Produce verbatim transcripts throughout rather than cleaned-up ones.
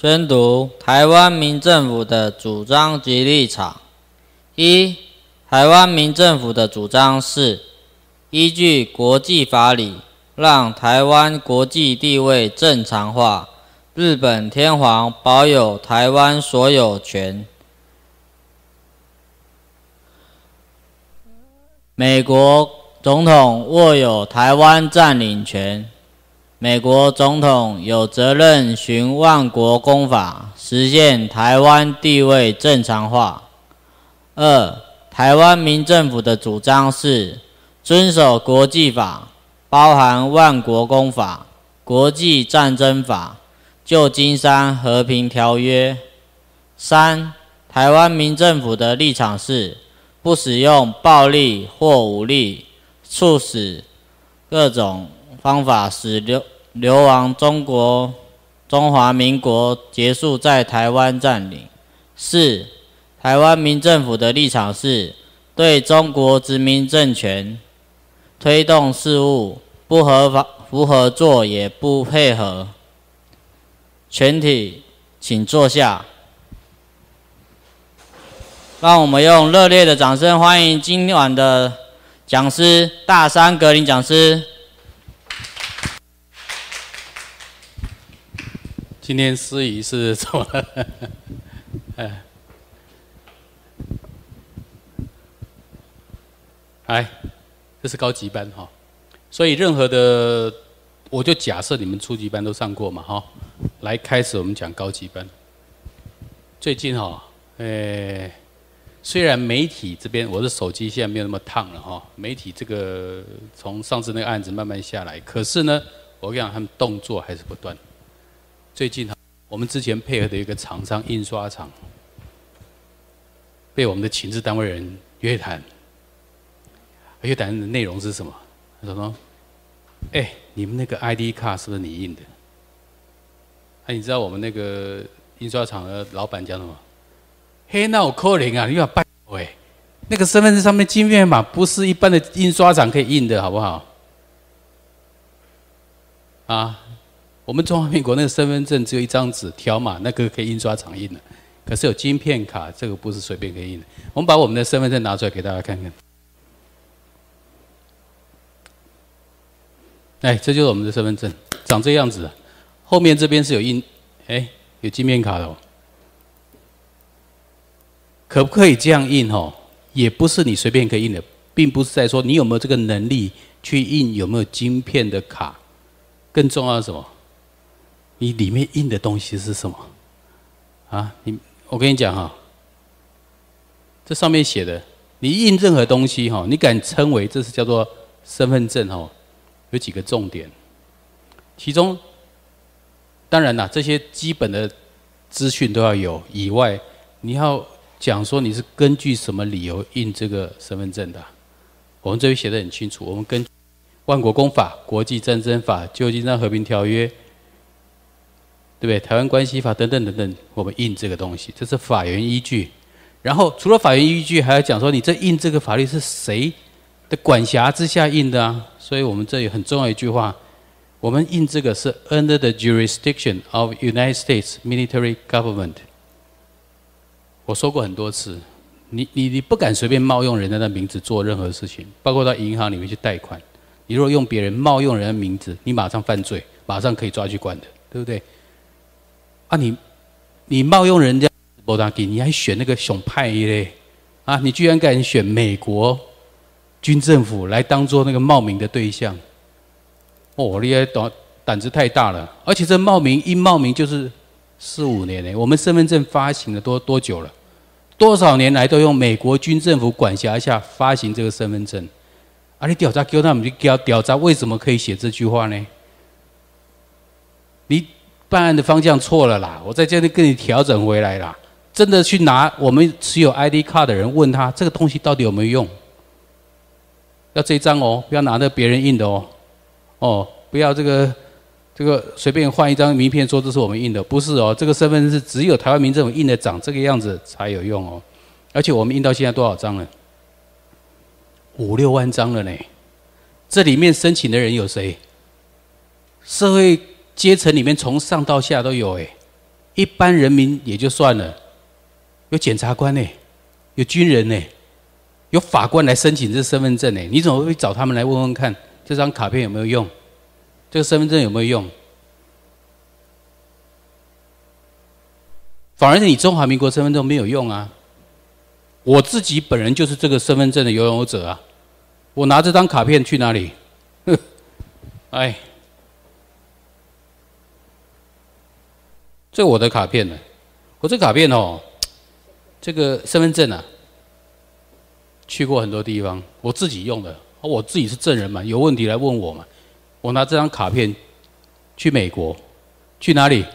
宣读台湾民政府的主张及立场。一、台湾民政府的主张是依据国际法理，让台湾国际地位正常化，日本天皇保有台湾所有权。美国总统握有台湾占领权，美国总统有责任循万国公法，实现台湾地位正常化。二、台湾民政府的主张是遵守国际法，包含万国公法、国际战争法、旧金山和平条约。三、台湾民政府的立场是不使用暴力或武力，促使各种方法使流流亡中国中华民国结束在台湾占领。四、台湾民政府的立场是对中国殖民政权推动事务不合法、不合作也不配合。全体请坐下。让我们用热烈的掌声欢迎今晚的讲师大山格林讲师。 今天司仪是怎么了？哎，哎，这是高级班哈，所以任何的，我就假设你们初级班都上过嘛哈，来开始我们讲高级班。最近哈，哎。虽然媒体这边我的手机现在没有那么烫了哈，媒体这个从上次那个案子慢慢下来，可是呢，我跟你讲，他们动作还是不断。最近哈，我们之前配合的一个厂商印刷厂，被我们的情治单位人约谈，约谈的内容是什么？他说：“哎、欸，你们那个 I D 卡是不是你印的？”哎、啊，你知道我们那个印刷厂的老板讲什么？嘿，那有可能啊！你要拜喂，那个身份证上面晶片码不是一般的印刷厂可以印的，好不好？啊，我们中华民国那个身份证只有一张纸条码，那个可以印刷厂印的，可是有晶片卡，这个不是随便可以印的。我们把我们的身份证拿出来给大家看看。哎，这就是我们的身份证，长这样子。后面这边是有印，哎，有晶片卡的哦。可不可以这样印哦？也不是你随便可以印的，并不是在说你有没有这个能力去印有没有晶片的卡。更重要的是什么？你里面印的东西是什么？啊，你我跟你讲哈，这上面写的，你印任何东西哈，你敢称为这是叫做身份证哈？有几个重点，其中当然啦，这些基本的资讯都要有，以外你要讲说你是根据什么理由印这个身份证的、啊？我们这边写得很清楚，我们根据《万国公法》《国际战争法》《旧金山和平条约》，对不对？《台湾关系法》等等等等，我们印这个东西，这是法源依据。然后除了法源依据，还要讲说你这印这个法律是谁的管辖之下印的啊？所以我们这里很重要一句话，我们印这个是 under the jurisdiction of United States military government。我说过很多次，你你你不敢随便冒用人家的名字做任何事情，包括到银行里面去贷款。你如果用别人冒用人的名字，你马上犯罪，马上可以抓去关的，对不对？啊你，你你冒用人家，你还选那个熊派嘞？啊，你居然敢选美国军政府来当做那个冒名的对象？哦，你还胆胆子太大了！而且这冒名一冒名就是四五年呢。我们身份证发行了多多久了？多少年来都用美国军政府管辖下发行这个身份证。啊，你调查叫他们去调调查，为什么可以写这句话呢？你办案的方向错了啦！我在这里跟你调整回来啦。真的去拿我们持有 I D 卡的人问他，这个东西到底有没有用？要这张哦，不要拿那别人印的哦。哦，不要这个这个随便换一张名片说这是我们印的，不是哦。这个身份证是只有台湾民政府印的长这个样子才有用哦。而且我们印到现在多少张了？五六万张了呢。这里面申请的人有谁？社会阶层里面从上到下都有哎。 一般人民也就算了，有检察官呢，有军人呢，有法官来申请这身份证呢，你怎么会找他们来问问看这张卡片有没有用？这个身份证有没有用？反而是你中华民国身份证没有用啊！我自己本人就是这个身份证的拥有者啊！我拿这张卡片去哪里？哎，这我的卡片呢？我这卡片哦，这个身份证啊，去过很多地方，我自己用的，我自己是证人嘛，有问题来问我嘛。我拿这张卡片去美国，去哪里？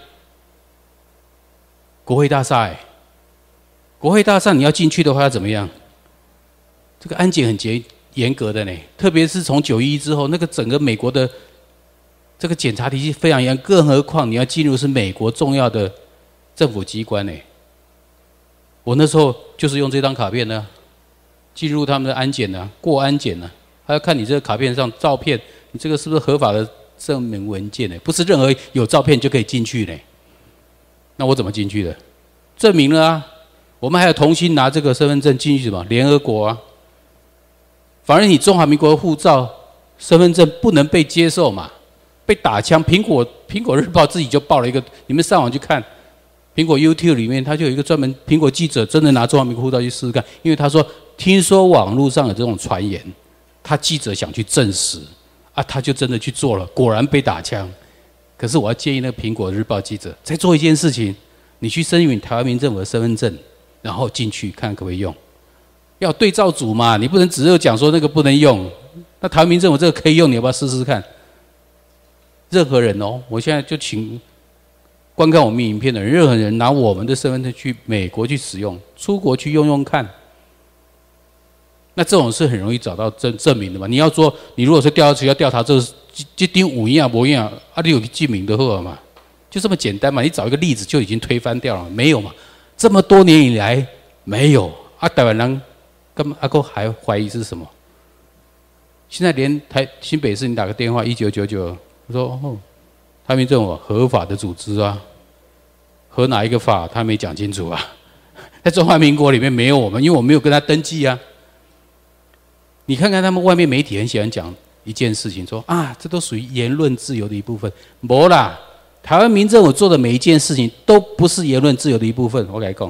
国会大厦哎，国会大厦你要进去的话要怎么样？这个安检很严严格的呢，特别是从九一一之后，那个整个美国的这个检查体系非常严，更何况你要进入是美国重要的政府机关呢。我那时候就是用这张卡片呢，进入他们的安检呢，过安检呢，他要看你这个卡片上照片，你这个是不是合法的证明文件呢？不是任何有照片就可以进去呢。那我怎么进去的？证明了啊，我们还有同心拿这个身份证进去什么联合国啊。反而你中华民国的护照、身份证不能被接受嘛，被打枪。苹果苹果日报自己就报了一个，你们上网去看，苹果 YouTube 里面他就有一个专门苹果记者真的拿中华民国护照去试试看，因为他说听说网络上有这种传言，他记者想去证实啊，他就真的去做了，果然被打枪。可是我要建议那个苹果日报记者再做一件事情，你去申请台湾民政府的身份证，然后进去看可不可以用，要对照组嘛，你不能只有讲说那个不能用，那台湾民政府这个可以用，你要不要试试看？任何人哦，我现在就请观看我们影片的人，任何人拿我们的身份证去美国去使用，出国去用用看。那这种是很容易找到证证明的嘛？你要说你如果是调查局要调查这个这丁五样不一样啊，你有记名的话嘛，就这么简单嘛？你找一个例子就已经推翻掉了，没有嘛？这么多年以来没有啊，台湾人根本阿哥还怀疑是什么？现在连台新北市你打个电话一九九九，我说哦，他们这种合法的组织啊，合哪一个法他没讲清楚啊？在中华民国里面没有我们，因为我没有跟他登记啊。你看看他们外面媒体很喜欢讲一件事情，说啊，这都属于言论自由的一部分。没啦，台湾民政府做的每一件事情都不是言论自由的一部分。我跟你讲，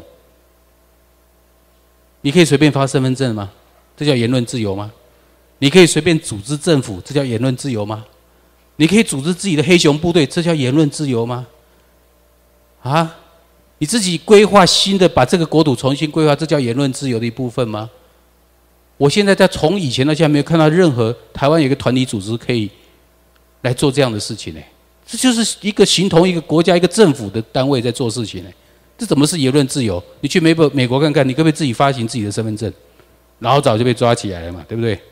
你可以随便发身份证吗？这叫言论自由吗？你可以随便组织政府，这叫言论自由吗？你可以组织自己的黑熊部队，这叫言论自由吗？啊，你自己规划新的，把这个国土重新规划，这叫言论自由的一部分吗？我现在在从以前到现在没有看到任何台湾有一个团体组织可以来做这样的事情呢。这就是一个形同一个国家一个政府的单位在做事情呢。这怎么是言论自由？你去美国美国看看，你可不可以自己发行自己的身份证？然后早就被抓起来了嘛，对不对？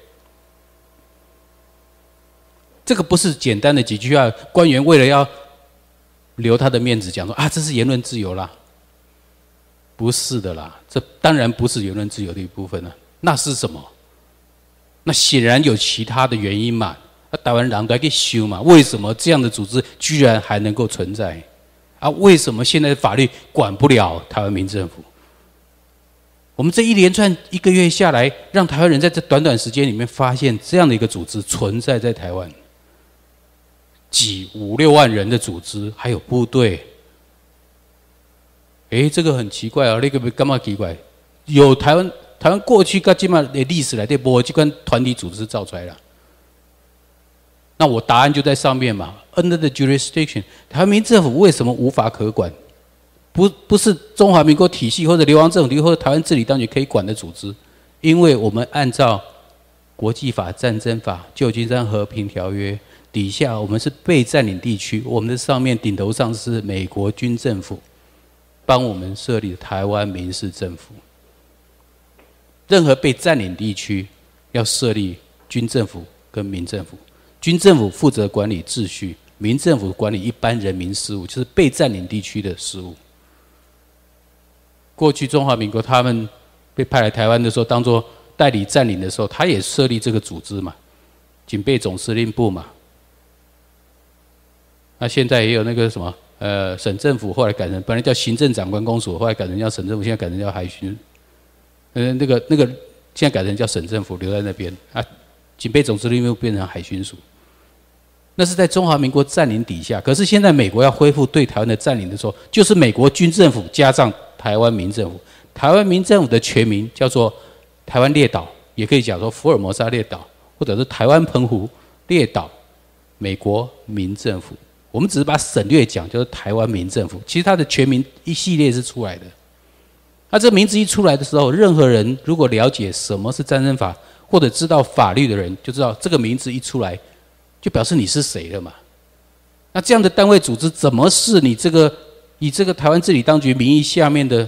这个不是简单的几句话，官员为了要留他的面子讲说啊，这是言论自由啦，不是的啦，这当然不是言论自由的一部分了。那是什么？那显然有其他的原因嘛。那台湾人都要去修嘛？为什么这样的组织居然还能够存在？啊，为什么现在的法律管不了台湾民政府？我们这一连串一个月下来，让台湾人在这短短时间里面发现这样的一个组织存在在台湾，几五六万人的组织，还有部队。哎，这个很奇怪啊，那个干嘛奇怪？有台湾。台湾过去跟今嘛的历史来对，无这关团体组织造出来了。那我答案就在上面嘛。Under the jurisdiction， 台湾民政府为什么无法可管？不不是中华民国体系或者流亡政府或者台湾治理当局可以管的组织，因为我们按照国际法、战争法、旧金山和平条约底下，我们是被占领地区，我们的上面顶头上是美国军政府，帮我们设立台湾民事政府。任何被占领地区要设立军政府跟民政府，军政府负责管理秩序，民政府管理一般人民事务，就是被占领地区的事务。过去中华民国他们被派来台湾的时候，当作代理占领的时候，他也设立这个组织嘛，警备总司令部嘛。那现在也有那个什么， 呃省政府，后来改成本来叫行政长官公署，后来改成叫省政府，现在改成叫海巡，呃那个那个现在改成叫省政府，留在那边啊，警备总司令又变成海巡署。那是在中华民国占领底下，可是现在美国要恢复对台湾的占领的时候，就是美国军政府加上台湾民政府。台湾民政府的全名叫做台湾列岛，也可以讲说福尔摩沙列岛，或者是台湾澎湖列岛美国民政府。我们只是把省略讲，就是台湾民政府。其实它的全名一系列是出来的。那这个名字一出来的时候，任何人如果了解什么是战争法，或者知道法律的人，就知道这个名字一出来，就表示你是谁了嘛。那这样的单位组织，怎么是你这个以这个台湾治理当局名义下面的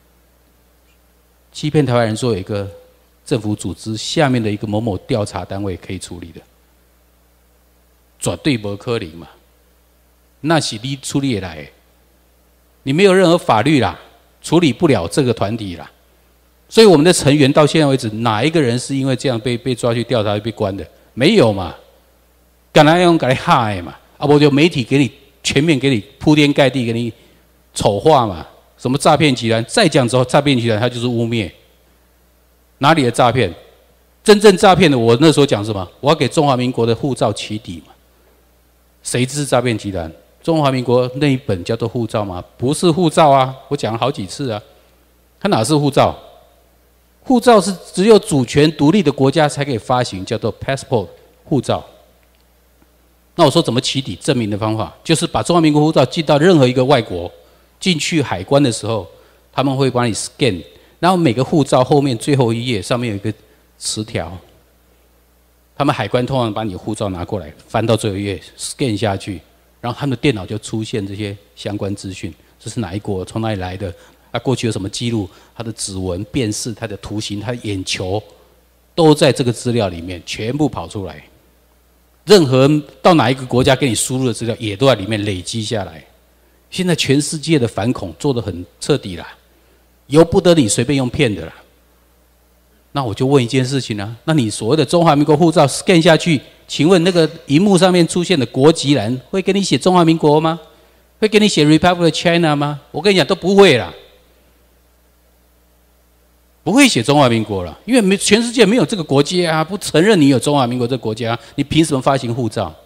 欺骗台湾人说有一个政府组织下面的一个某某调查单位可以处理的？绝对不可能嘛！那是你处理来的，你没有任何法律啦，处理不了这个团体啦。所以我们的成员到现在为止，哪一个人是因为这样被被抓去调查被关的？没有嘛？敢来用敢来害嘛？啊，我就媒体给你全面给你铺天盖地给你丑化嘛？什么诈骗集团？再讲之后，诈骗集团它就是污蔑。哪里的诈骗？真正诈骗的，我那时候讲什么？我要给中华民国的护照起底嘛？谁知诈骗集团？中华民国那一本叫做护照吗？不是护照啊！我讲了好几次啊，它哪是护照？护照是只有主权独立的国家才可以发行，叫做 passport 护照。那我说怎么起底证明的方法，就是把中华民国护照寄到任何一个外国，进去海关的时候，他们会帮你 scan， 然后每个护照后面最后一页上面有一个词条，他们海关通常把你的护照拿过来，翻到最后一页 scan 下去，然后他们的电脑就出现这些相关资讯，这是哪一国，从哪里来的，他过去有什么记录，他的指纹辨识，他的图形，他的眼球，都在这个资料里面全部跑出来。任何到哪一个国家给你输入的资料，也都在里面累积下来。现在全世界的反恐做得很彻底啦，由不得你随便用骗的啦。那我就问一件事情啊，那你所谓的中华民国护照 scan 下去，请问那个荧幕上面出现的国籍栏会给你写中华民国吗？会给你写 Republic of China 吗？我跟你讲都不会啦，不会写中华民国了，因为没全世界没有这个国家啊，不承认你有中华民国这个国家，你凭什么发行护照？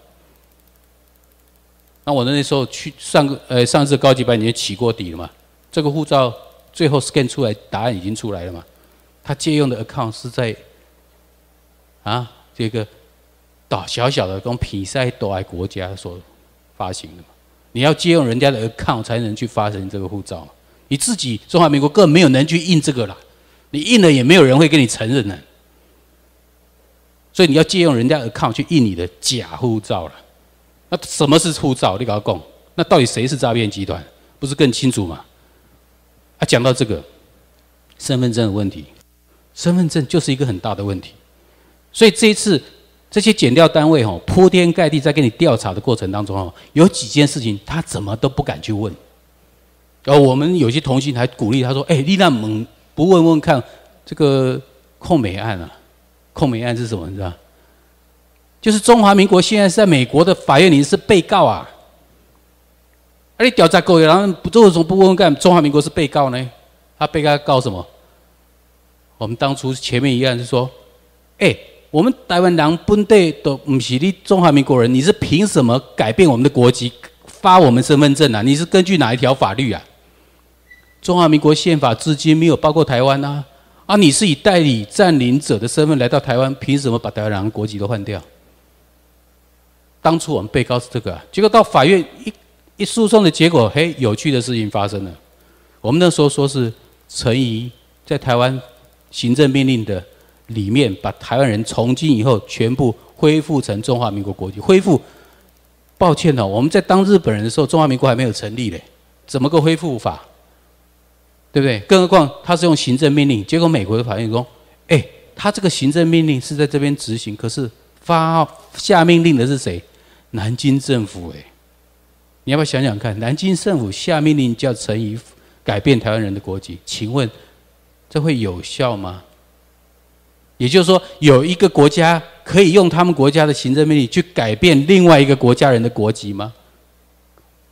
那我那时候去上个呃上次高级班已经起过底了嘛，这个护照最后 scan 出来，答案已经出来了嘛。他借用的 account 是在啊这个岛小小的跟比赛岛爱国家所发行的嘛。你要借用人家的 account 才能去发行这个护照，你自己中华民国根本没有能去印这个啦，你印了也没有人会给你承认的。所以你要借用人家 account 去印你的假护照了。那什么是护照？你跟我讲，那到底谁是诈骗集团？不是更清楚吗？啊，讲到这个身份证的问题，身份证就是一个很大的问题。所以这一次这些检调单位吼铺天盖地在给你调查的过程当中吼，有几件事情他怎么都不敢去问。然后我们有些同行还鼓励他说：“哎、欸，你那猛不问问看这个控美案啊？控美案是什么？你知道？就是中华民国现在是在美国的法院里是被告啊。而、啊、你调查过，然后不做什么不问问看中华民国是被告呢？他被告告什么？我们当初前面一案是说，哎、欸，我们台湾人本地都不是你中华民国人，你是凭什么改变我们的国籍，发我们身份证啊？你是根据哪一条法律啊？中华民国宪法至今没有包括台湾啊！啊，你是以代理占领者的身份来到台湾，凭什么把台湾人国籍都换掉？当初我们被告是这个、啊，结果到法院一一诉讼的结果，嘿，有趣的事情发生了。我们那时候说是陈仪在台湾行政命令的里面，把台湾人从今以后全部恢复成中华民国国籍。恢复，抱歉哦，我们在当日本人的时候，中华民国还没有成立嘞，怎么个恢复法？对不对？更何况他是用行政命令，结果美国的法院说，哎，他这个行政命令是在这边执行，可是发下命令的是谁？南京政府。哎，你要不要想想看，南京政府下命令叫陈仪改变台湾人的国籍，请问这会有效吗？也就是说，有一个国家可以用他们国家的行政命令去改变另外一个国家人的国籍吗？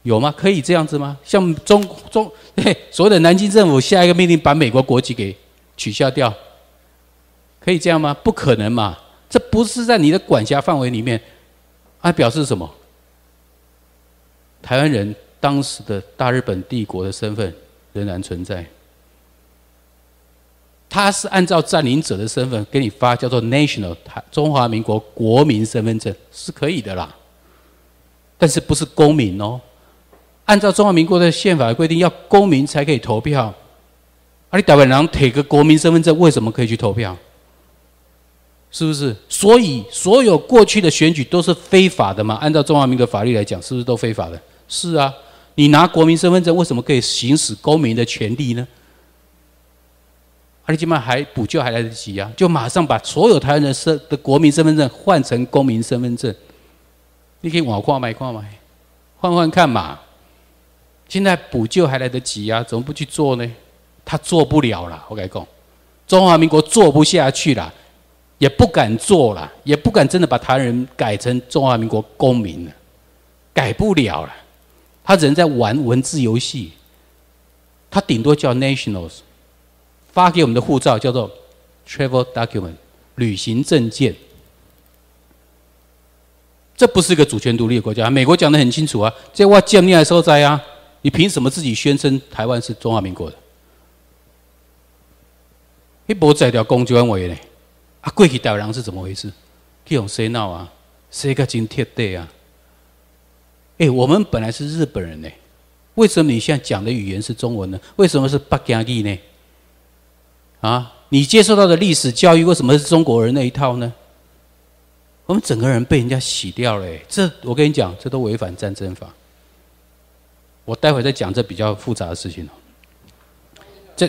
有吗？可以这样子吗？像中中嘿所谓的南京政府下一个命令把美国国籍给取消掉，可以这样吗？不可能嘛！这不是在你的管辖范围里面。啊，表示什么？台湾人当时的大日本帝国的身份仍然存在。他是按照占领者的身份给你发叫做 national 中华民国国民身份证，是可以的啦。但是不是公民哦？按照中华民国的宪法的规定，要公民才可以投票。啊，你台湾人摕个国民身份证，为什么可以去投票？是不是？所以所有过去的选举都是非法的嘛？按照中华民国法律来讲，是不是都非法的？是啊。你拿国民身份证，为什么可以行使公民的权利呢？啊，你今晚还补救还来得及啊！就马上把所有台湾人身的国民身份证换成公民身份证。你可以往看买看买，换换看嘛。现在补救还来得及啊，怎么不去做呢？他做不了了，我跟你讲，中华民国做不下去了。也不敢做了，也不敢真的把台湾人改成中华民国公民了，改不了了。他人在玩文字游戏，他顶多叫 nationals， 发给我们的护照叫做 travel document， 旅行证件。这不是一个主权独立的国家，美国讲得很清楚啊，这我建立的所在啊，你凭什么自己宣称台湾是中华民国的？你无在条公权话呢？啊，过去台湾人是怎么回事？去用洗脑啊，洗个真贴地啊！哎、欸，我们本来是日本人呢，为什么你现在讲的语言是中文呢？为什么是北京语呢？啊，你接受到的历史教育为什么是中国人那一套呢？我们整个人被人家洗掉了、欸，这我跟你讲，这都违反战争法。我待会再讲这比较复杂的事情哦。这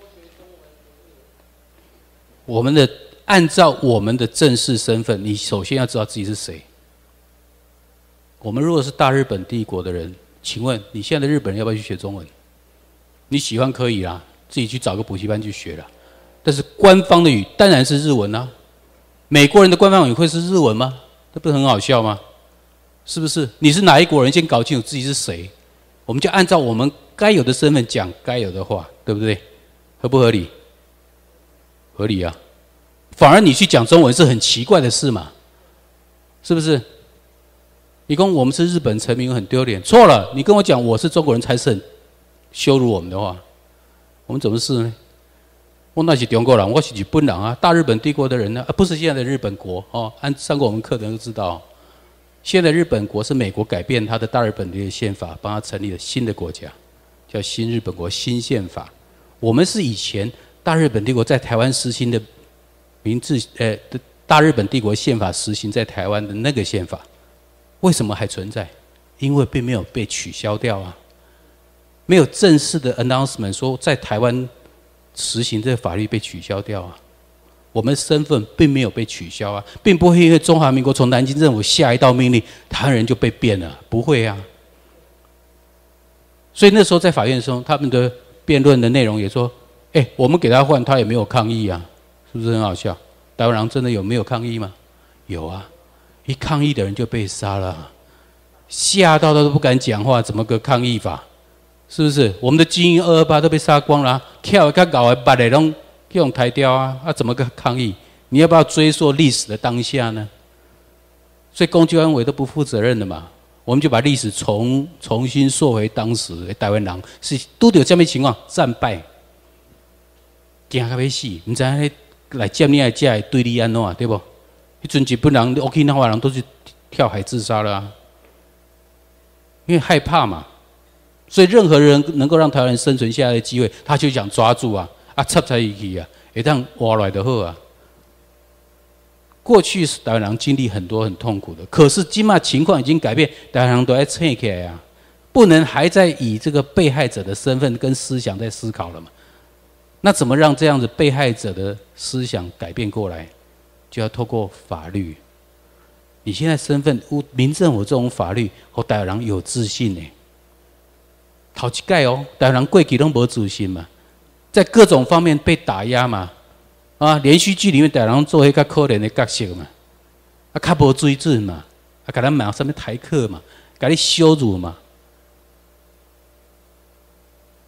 我们的。按照我们的正式身份，你首先要知道自己是谁。我们如果是大日本帝国的人，请问你现在的日本人要不要去学中文？你喜欢可以啦，自己去找个补习班去学啦。但是官方的语当然是日文啊。美国人的官方语会是日文吗？这不是很好笑吗？是不是？你是哪一国人？先搞清楚自己是谁，我们就按照我们该有的身份讲该有的话，对不对？合不合理？合理啊。反而你去讲中文是很奇怪的事嘛，是不是？你说我们是日本臣民很丢脸，错了。你跟我讲我是中国人才是很羞辱我们的话，我们怎么是呢？我那是中国人，我是日本人啊，大日本帝国的人呢，而不是现在的日本国哦。按上过我们课的人都知道，现在的日本国是美国改变他的大日本的宪法，帮他成立了新的国家，叫新日本国新宪法。我们是以前大日本帝国在台湾实行的。明治呃，大日本帝国宪法实行在台湾的那个宪法，为什么还存在？因为并没有被取消掉啊，没有正式的 announcement 说在台湾实行这个法律被取消掉啊。我们身份并没有被取消啊，并不会因为中华民国从南京政府下一道命令，台湾人就被变了，不会啊。所以那时候在法院的时候，他们的辩论的内容也说：“哎、欸，我们给他换，他也没有抗议啊。”是不是很好笑？台湾人真的有没有抗议吗？有啊，一抗议的人就被杀了，吓到都不敢讲话，怎么个抗议法？是不是？我们的精英二二八都被杀光了、啊，跳个搞的把的拢用抬掉啊，啊怎么个抗议？你要不要追溯历史的当下呢？所以公救安委都不负责任的嘛，我们就把历史重重新溯回当时的台湾人是都有这样的情况，战败，惊到要死，唔知影。来占领的这会对你安怎对不？迄阵日本人、Okinawa人都是跳海自杀了啊，因为害怕嘛。所以任何人能够让台湾人生存下来的机会，他就想抓住啊，啊插在一起啊，会当挖来就好啊。过去是台湾人经历很多很痛苦的，可是今嘛情况已经改变，台湾人都在撑起来啊，不能还在以这个被害者的身份跟思想在思考了嘛。那怎么让这样子被害者的思想改变过来？就要透过法律。你现在身份，民政府这种法律，和台湾人有自信呢。头一届哦，台湾人过去都没自信嘛，在各种方面被打压嘛，啊，连续剧里面台湾人做迄个可怜的角色嘛，啊，较无水准嘛，啊，给他买什么台客嘛，给你羞辱嘛，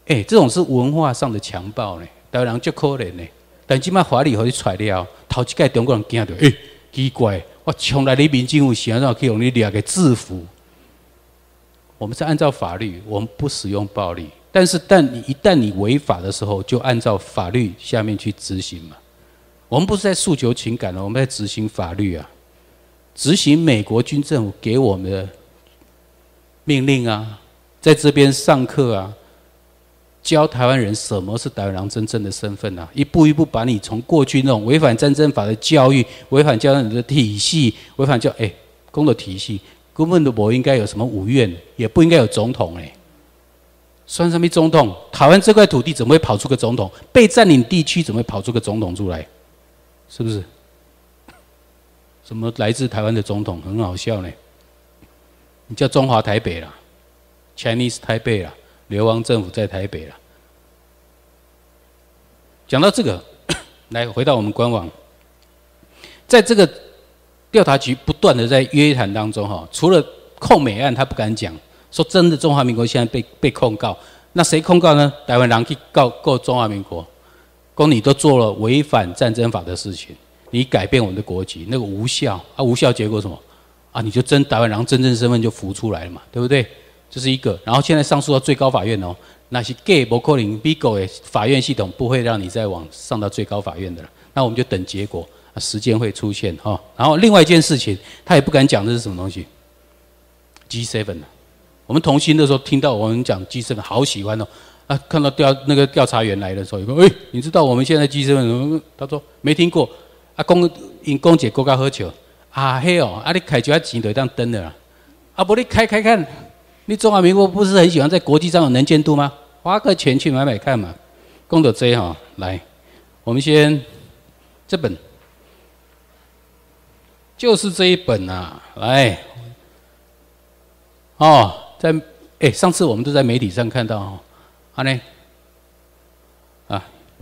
哎，这种是文化上的强暴呢，台湾人足可怜呢。但即摆法律互你揣了，头一届中国人惊到，哎，奇怪，我从来你民政府是安怎去用你掠给制服？我们是按照法律，我们不使用暴力。但是，但你一旦你违法的时候，就按照法律下面去执行嘛。我们不是在诉求情感了，我们在执行法律啊，执行美国军政府给我们的命令啊，在这边上课啊。教台湾人什么是台湾人真正的身份啊！一步一步把你从过去那种违反战争法的教育、违反教育的体系、违反教哎公的体系，根本都不应该有什么五院，也不应该有总统哎。算什么总统？台湾这块土地怎么会跑出个总统？被占领地区怎么会跑出个总统出来？是不是？什么来自台湾的总统很好笑呢？你叫中华台北啦 ，Chinese 台北啦。流亡政府在台北了。讲到这个，来回到我们官网，在这个调查局不断的在约谈当中，哈，除了控美案他不敢讲，说真的中华民国现在被被控告，那谁控告呢？台湾人去告告中华民国，说你都做了违反战争法的事情，你改变我们的国籍，那个无效啊，无效结果什么？啊，你就真台湾人真正身份就浮出来了嘛，对不对？这是一个，然后现在上诉到最高法院哦，那是 gay 不可能 b i g o 的法院系统不会让你再往上到最高法院的了，那我们就等结果，时间会出现哈。然后另外一件事情，他也不敢讲这是什么东西 ，G 七 我们同心的时候听到我们讲 G 七，好喜欢哦，啊，看到调那个调查员来的时候，说，哎，你知道我们现在 G 七？他说没听过，啊，公因公姐国家喝酒，啊嘿哦，啊你开就要钱就当登的啦，啊不你开开看。你中华民国不是很喜欢在国际上有能见度吗？花个钱去买买看嘛。公的这哈，来，我们先这本，就是这一本啊，来，哦，在哎，上次我们都在媒体上看到哦，啊呢，啊，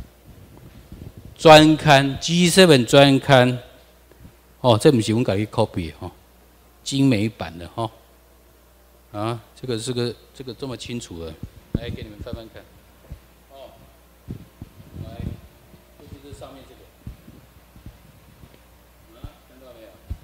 专刊 G 七 专刊，哦，这不是我们自己 copy 哦，精美版的哈。啊，这个这个这个这么清楚了，来给你们翻翻看。哦，来，就是这上面这个，啊，看到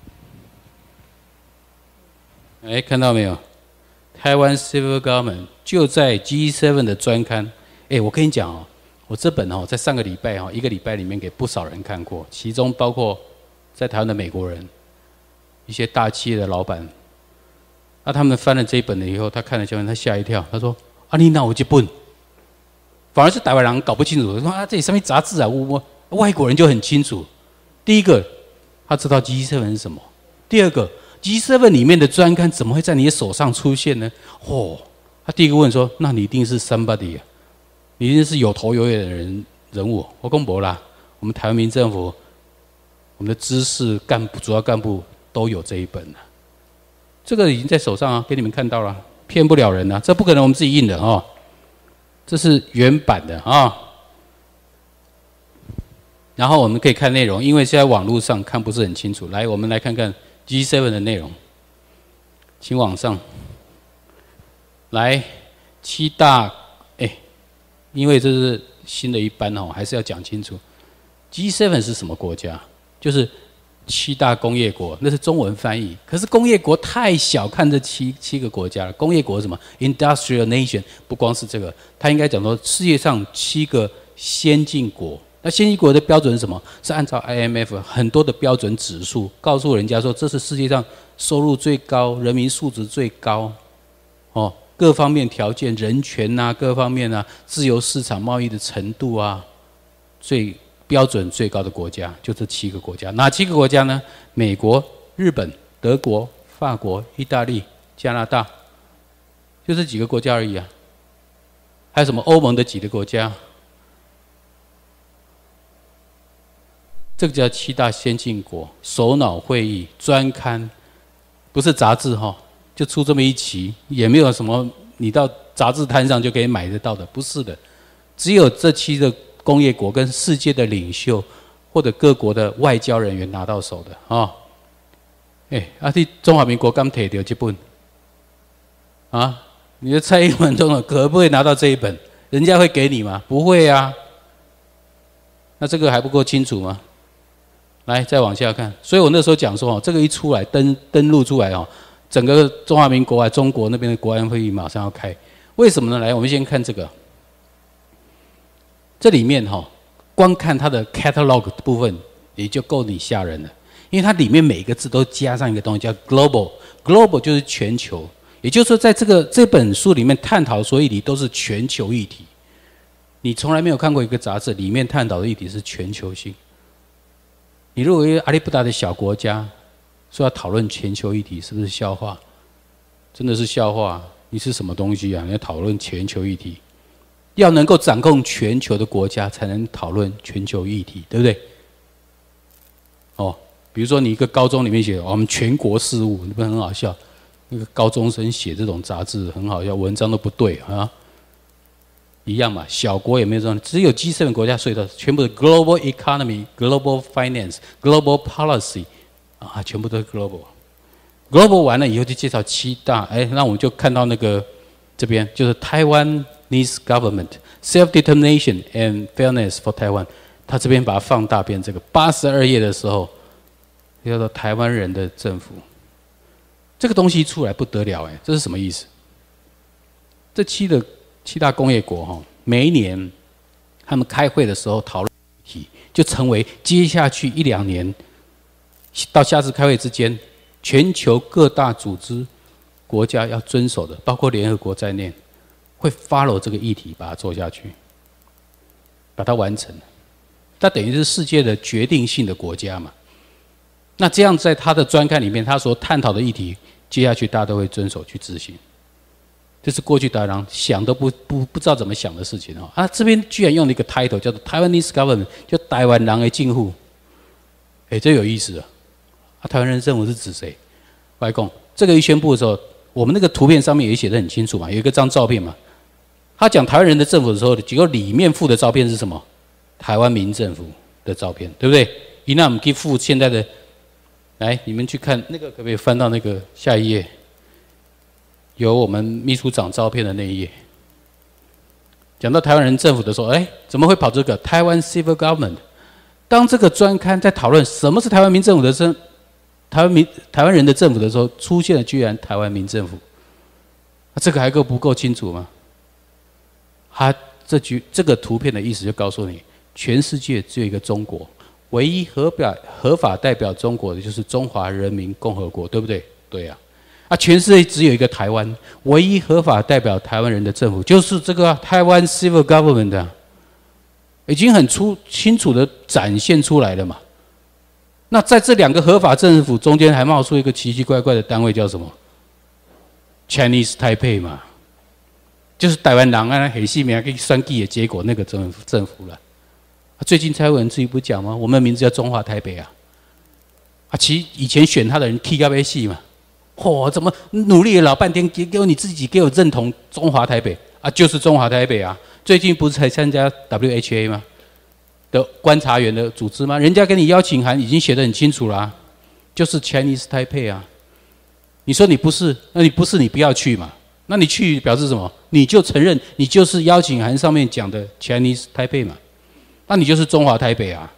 没有？哎，看到没有？台湾 Civil Government 就在 G 七 的专刊。哎，我跟你讲哦，我这本哦，在上个礼拜哦，一个礼拜里面给不少人看过，其中包括在台湾的美国人，一些大企业的老板。那、啊、他们翻了这一本了以后，他看了这本，他吓一跳，他说：“啊，你哪有这本？”反而是台湾人搞不清楚，说：“啊，这里上面杂志啊，我我外国人就很清楚。第一个，他知道 G 七 是什么；第二个 ，G 七 里面的专刊怎么会在你的手上出现呢？哦，他第一个问说：“那你一定是 somebody 啊，你一定是有头有脸的人人物。”我公博啦，我们台湾民政府，我们的知识干部、主要干部都有这一本了。这个已经在手上啊，给你们看到了，骗不了人啊，这不可能我们自己印的哦，这是原版的啊。然后我们可以看内容，因为现在网络上看不是很清楚。来，我们来看看 G 七 的内容，请往上。来，七大，哎，因为这是新的一班哦，还是要讲清楚。G 七 是什么国家？就是七大工业国，那是中文翻译。可是工业国太小看这七七个国家了。工业国是什么 ？Industrial nation， 不光是这个，它应该讲说世界上七个先进国。那先进国的标准是什么？是按照 I M F 很多的标准指数，告诉人家说这是世界上收入最高、人民素质最高，哦，各方面条件、人权啊，各方面啊，自由市场贸易的程度啊，最标准最高的国家就这七个国家。哪七个国家呢？美国、日本、德国、法国、意大利、加拿大，就这几个国家而已啊。还有什么欧盟的几个国家？这个叫七大先进国。首脑会议专刊，不是杂志哈，就出这么一期，也没有什么你到杂志摊上就可以买得到的，不是的。只有这七个工业国跟世界的领袖或者各国的外交人员拿到手的啊。哎，啊，你中华民国刚摕到这本啊，你的蔡英文总统可不可以拿到这一本？ 人家会给你吗？不会啊。那这个还不够清楚吗？来，再往下看。所以我那时候讲说，哦，这个一出来登登录出来哦，整个中华民国啊，中国那边的国安会议马上要开。为什么呢？来，我们先看这个。这里面哈、哦，光看它的 catalog 的部分也就够你吓人了，因为它里面每一个字都加上一个东西叫 global，global 就是全球，也就是说，在这个这本书里面探讨的所有议题都是全球议题。你从来没有看过一个杂志里面探讨的议题是全球性。你如果一个阿里不达的小国家说要讨论全球议题，是不是笑话？真的是笑话！你是什么东西啊？你要讨论全球议题？要能够掌控全球的国家，才能讨论全球议题，对不对？哦，比如说你一个高中里面写我们全国事务，你不是很好笑？那个高中生写这种杂志很好笑，文章都不对啊。一样嘛，小国也没有这种，只有 G 七 国家，所以的全部的 global economy、global finance、global policy 啊，全部都是 global。global 完了以后就介绍七大，哎，那我们就看到那个这边就是 Taiwanese government self-determination and fairness for Taiwan， 他这边把它放大变这个八十二页的时候，叫做台湾人的政府。这个东西一出来不得了哎，这是什么意思？这七的七大工业国哈，每一年他们开会的时候讨论议题，就成为接下去一两年到下次开会之间，全球各大组织国家要遵守的，包括联合国在内，会 follow 这个议题，把它做下去，把它完成。它等于是世界的决定性的国家嘛。那这样在他的专刊里面，他所探讨的议题，接下去大家都会遵守去执行。这是过去台湾人想都不不不知道怎么想的事情哦。啊，这边居然用了一个 title 叫做 Taiwanese Government， 就台湾人的政府。哎，这有意思啊！啊，台湾人政府是指谁？我来讲，这个一宣布的时候，我们那个图片上面也写得很清楚嘛，有一个张照片嘛。他讲台湾人的政府的时候，结果里面附的照片是什么？台湾民政府的照片，对不对？一那我们可以附现在的，来，你们去看那个，可不可以翻到那个下一页？有我们秘书长照片的那一页。讲到台湾人政府的时候，哎，怎么会跑这个台湾 Civil Government？ 当这个专刊在讨论什么是台湾民政府的政，台湾民台湾人的政府的时候，出现了居然台湾民政府，那这个还够不够清楚吗？他这句这个图片的意思就告诉你，全世界只有一个中国，唯一合表合法代表中国的就是中华人民共和国，对不对？对呀、啊。啊，全世界只有一个台湾，唯一合法代表台湾人的政府就是这个、啊、台湾 Civil Government，、啊、已经很出清楚的展现出来了嘛。那在这两个合法政府中间，还冒出一个奇奇怪怪的单位，叫什么 ？Chinese Taipei 嘛，就是台湾人啊，很细名可以算计的结果那个政府政府了。啊、最近蔡英文自己不讲吗？我们的名字叫中华台北啊。啊，其实以前选他的人 K 到被戏嘛。嚯、哦！怎么努力了老半天，给给我你自己给我认同中华台北啊，就是中华台北啊！最近不是才参加 W H A 吗？的观察员的组织吗？人家给你邀请函已经写得很清楚啦、啊，就是 Chinese Taipei 啊！你说你不是，那你不是你不要去嘛？那你去表示什么？你就承认你就是邀请函上面讲的 Chinese Taipei 嘛？那你就是中华台北啊！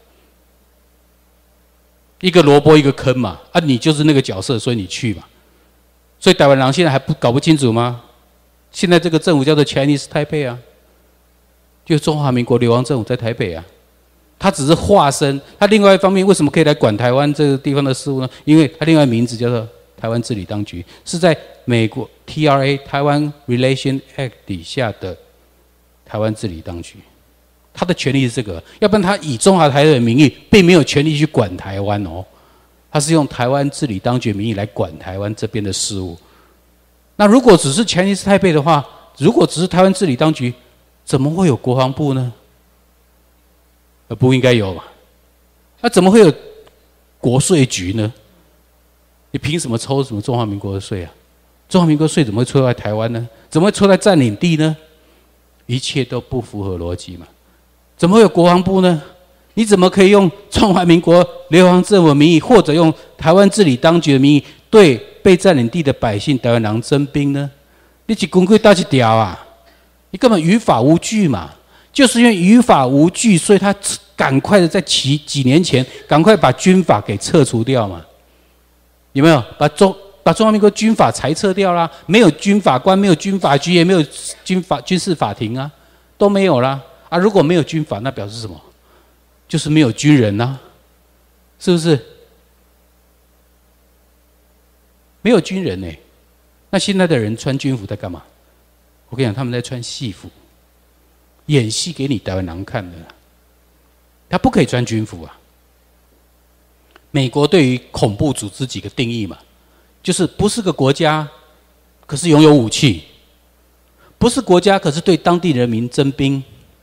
一个萝卜一个坑嘛！啊，你就是那个角色，所以你去嘛。所以台湾人现在还不搞不清楚吗？现在这个政府叫做 Chinese Taipei 啊，就是中华民国流亡政府在台北啊。他只是化身，他另外一方面为什么可以来管台湾这个地方的事务呢？因为他另外名字叫做台湾治理当局，是在美国 T R A 台湾 Relation Act 底下的台湾治理当局。他的权利是这个，要不然他以中华台北的名义，并没有权利去管台湾哦。他是用台湾治理当局的名义来管台湾这边的事务。那如果只是 Chinese Taipei 的话，如果只是台湾治理当局，怎么会有国防部呢？呃，不应该有吧？那怎么会有国税局呢？你凭什么抽什么中华民国的税啊？中华民国税怎么会抽在台湾呢？怎么会抽在占领地呢？一切都不符合逻辑嘛？怎么会有国防部呢？你怎么可以用中华民国流亡政府的名义，或者用台湾治理当局的名义，对被占领地的百姓台湾人征兵呢？你是军规到一条啊！ 你根本于法无据嘛。就是因为于法无据，所以他赶快的在几几年前赶快把军法给撤除掉嘛。有没有把中把中华民国军法裁撤掉啦？没有军法官，没有军法局，也没有军法军事法庭啊，都没有啦。啊，如果没有军法，那表示什么？就是没有军人啊，是不是？没有军人呢、欸？那现在的人穿军服在干嘛？我跟你讲，他们在穿戏服。演戏给你台湾人看的，他不可以穿军服啊。美国对于恐怖组织几个定义嘛，就是不是个国家，可是拥有武器；不是国家，可是对当地人民征兵。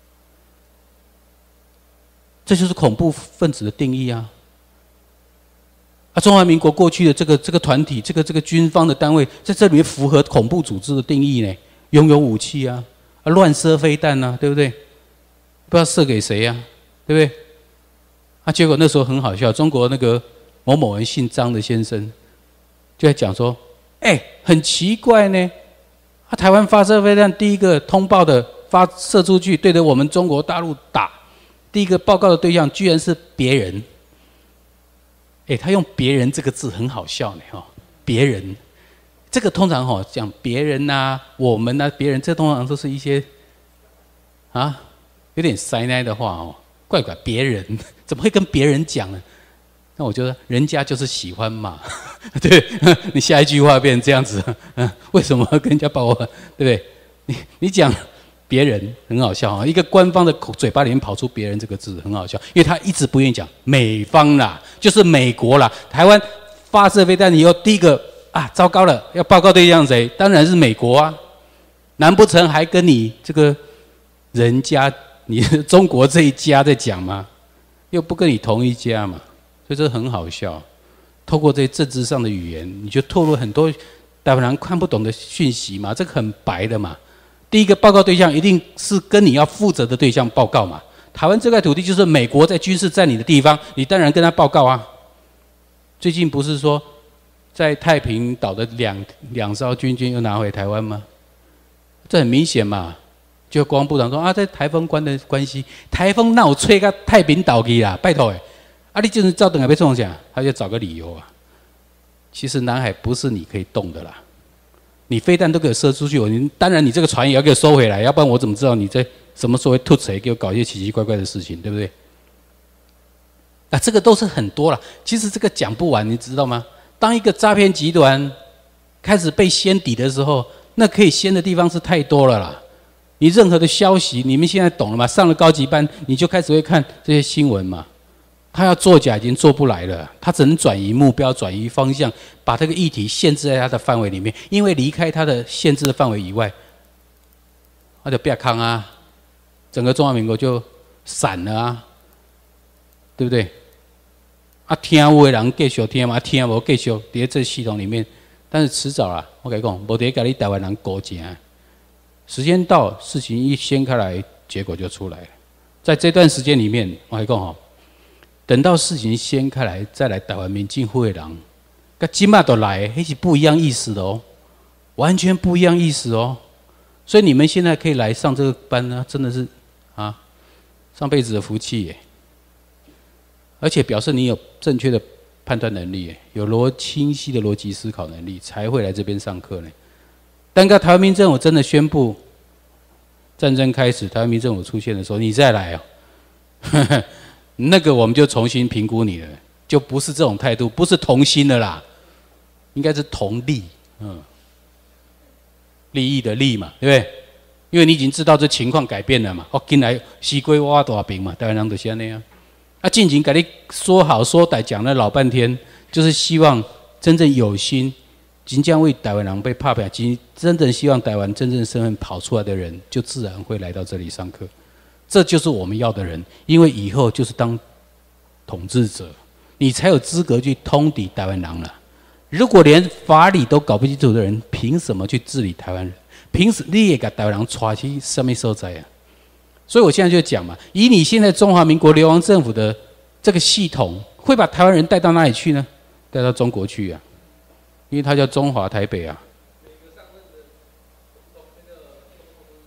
这就是恐怖分子的定义啊！啊，中华民国过去的这个这个团体，这个这个军方的单位，在这里面符合恐怖组织的定义呢，拥有武器啊。啊，乱射飞弹呐、啊，对不对？不知道射给谁呀、啊，对不对？啊，结果那时候很好笑，中国那个某某人姓张的先生就在讲说：“哎、欸，很奇怪呢，啊，台湾发射飞弹第一个通报的发射出去，对着我们中国大陆打，第一个报告的对象居然是别人。哎、欸，他用‘别人’这个字很好笑呢，哈，别人。”这个通常哈讲别人呐、啊、我们呐、啊、别人，这通常都是一些啊有点塞奶的话哦，怪怪别人怎么会跟别人讲呢？那我觉得人家就是喜欢嘛，对，你下一句话变成这样子，嗯，为什么跟人家报我？对不对？你你讲别人很好笑啊，一个官方的口嘴巴里面跑出别人这个字很好笑，因为他一直不愿意讲美方啦，就是美国啦，台湾发射飞弹以后第一个。啊，糟糕了！要报告对象谁？当然是美国啊！难不成还跟你这个人家、你中国这一家在讲吗？又不跟你同一家嘛，所以这很好笑。透过这些政治上的语言，你就透露很多台湾人看不懂的讯息嘛，这个很白的嘛。第一个报告对象一定是跟你要负责的对象报告嘛。台湾这块土地就是美国在军事占领的地方，你当然跟他报告啊。最近不是说？在太平岛的两两艘军舰又拿回台湾吗？这很明显嘛，就国防部长说啊，在台风关的关系，台风那我吹到太平岛去啦，拜托哎，啊你就是照等下被冲下，他就找个理由啊。其实南海不是你可以动的啦，你飞弹都给我射出去，我你当然你这个船也要给我收回来，要不然我怎么知道你在什么时候会吐水，给我搞一些奇奇怪怪的事情，对不对？啊，这个都是很多啦，其实这个讲不完，你知道吗？当一个诈骗集团开始被掀底的时候，那可以掀的地方是太多了啦。你任何的消息，你们现在懂了吗？上了高级班，你就开始会看这些新闻嘛。他要作假已经做不来了，他只能转移目标、转移方向，把这个议题限制在他的范围里面。因为离开他的限制的范围以外，他就变康啊，整个中华民国就散了啊，对不对？啊，听话的人继续听嘛，听无继续在这系统里面，但是迟早啦，我跟你讲，无得跟你台湾人勾结。时间到，事情一掀开来，结果就出来了。在这段时间里面，我跟你讲哈，等到事情掀开来，再来台湾民进会的人，跟今嘛都来，那是不一样意思的哦，完全不一样意思哦。所以你们现在可以来上这个班呢，真的是啊，上辈子的福气耶。而且表示你有正确的判断能力，有逻清晰的逻辑思考能力，才会来这边上课呢。当个台湾民政府真的宣布战争开始，台湾民政府出现的时候，你再来哦，那个我们就重新评估你了，就不是这种态度，不是同心的啦，应该是同利，嗯，利益的利嘛，对不对？因为你已经知道这情况改变了嘛，哦，进来西归挖大饼嘛，台湾人就是这样。啊，进前跟你说好说歹，讲了老半天，就是希望真正有心，真正为台湾人被拍拼，真正希望台湾真正身份跑出来的人，就自然会来到这里上课。这就是我们要的人，因为以后就是当统治者，你才有资格去通敌台湾人了。如果连法理都搞不清楚的人，凭什么去治理台湾人？凭什么你也把台湾人抓去什么所在啊？所以我现在就讲嘛，以你现在中华民国流亡政府的这个系统，会把台湾人带到哪里去呢？带到中国去啊，因为它叫中华台北啊。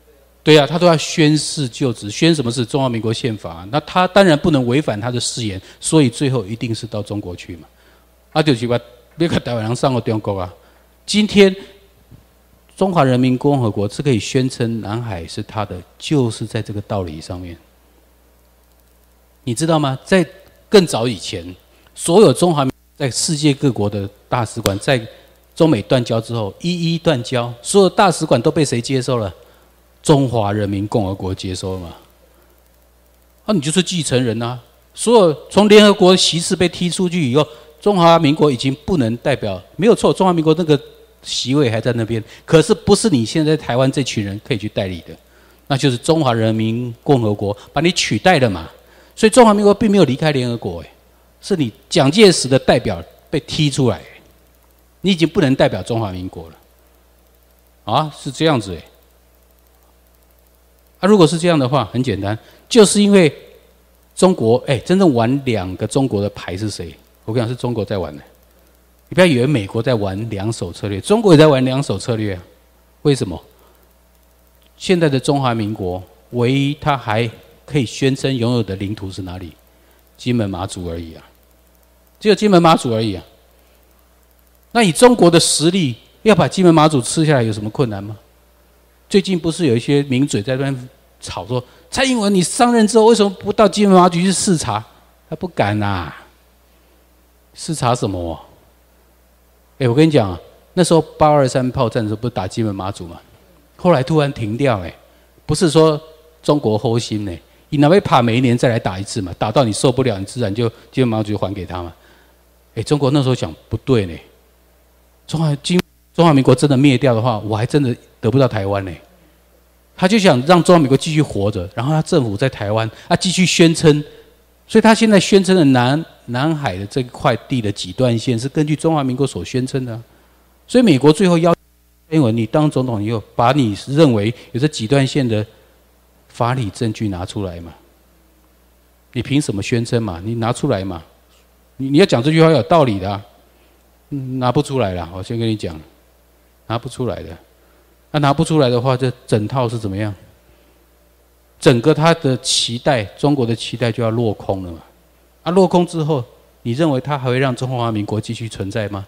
对啊，他都要宣誓就职，宣什么是中华民国宪法？那他当然不能违反他的誓言，所以最后一定是到中国去嘛。啊，就是把别个台湾人上过中国啊。今天中华人民共和国是可以宣称南海是他的，就是在这个道理上面。你知道吗？在更早以前，所有中华在世界各国的大使馆在中美断交之后，一一断交，所有大使馆都被谁接收了？中华人民共和国接收了嘛？啊，你就是继承人啊！所有从联合国席次被踢出去以后，中华民国已经不能代表，没有错，中华民国那个席位还在那边，可是不是你现在台湾这群人可以去代理的，那就是中华人民共和国把你取代了嘛。所以中华民国并没有离开联合国，哎，是你蒋介石的代表被踢出来，你已经不能代表中华民国了，啊，是这样子哎。啊，如果是这样的话，很简单，就是因为中国，哎，真正玩两个中国的牌是谁？我跟你讲，是中国在玩的。你不要以为美国在玩两手策略，中国也在玩两手策略啊。为什么？现在的中华民国，唯一它还可以宣称拥有的领土是哪里？金门、马祖而已啊，只有金门、马祖而已啊。那以中国的实力，要把金门、马祖吃下来，有什么困难吗？最近不是有一些名嘴在那边吵说，蔡英文你上任之后为什么不到金门马祖去视察？他不敢啊，视察什么？哎，我跟你讲啊，那时候八二三炮战的时候不是打金门马祖吗？后来突然停掉，哎，不是说中国齁心呢，你哪会怕每一年再来打一次嘛？打到你受不了，你自然就金门马祖就还给他嘛。哎，中国那时候想不对呢，中华金中华民国真的灭掉的话，我还真的得不到台湾呢。他就想让中华民国继续活着，然后他政府在台湾啊继续宣称，所以他现在宣称的南南海的这块地的几段线是根据中华民国所宣称的、啊，所以美国最后要因为你当总统以后，把你认为有这几段线的法理证据拿出来嘛？你凭什么宣称嘛？你拿出来嘛？你你要讲这句话要有道理的、啊嗯，拿不出来了。我先跟你讲，拿不出来的。那、啊、拿不出来的话，这整套是怎么样？整个他的期待，中国的期待就要落空了嘛？啊，落空之后，你认为他还会让中华民国继续存在吗？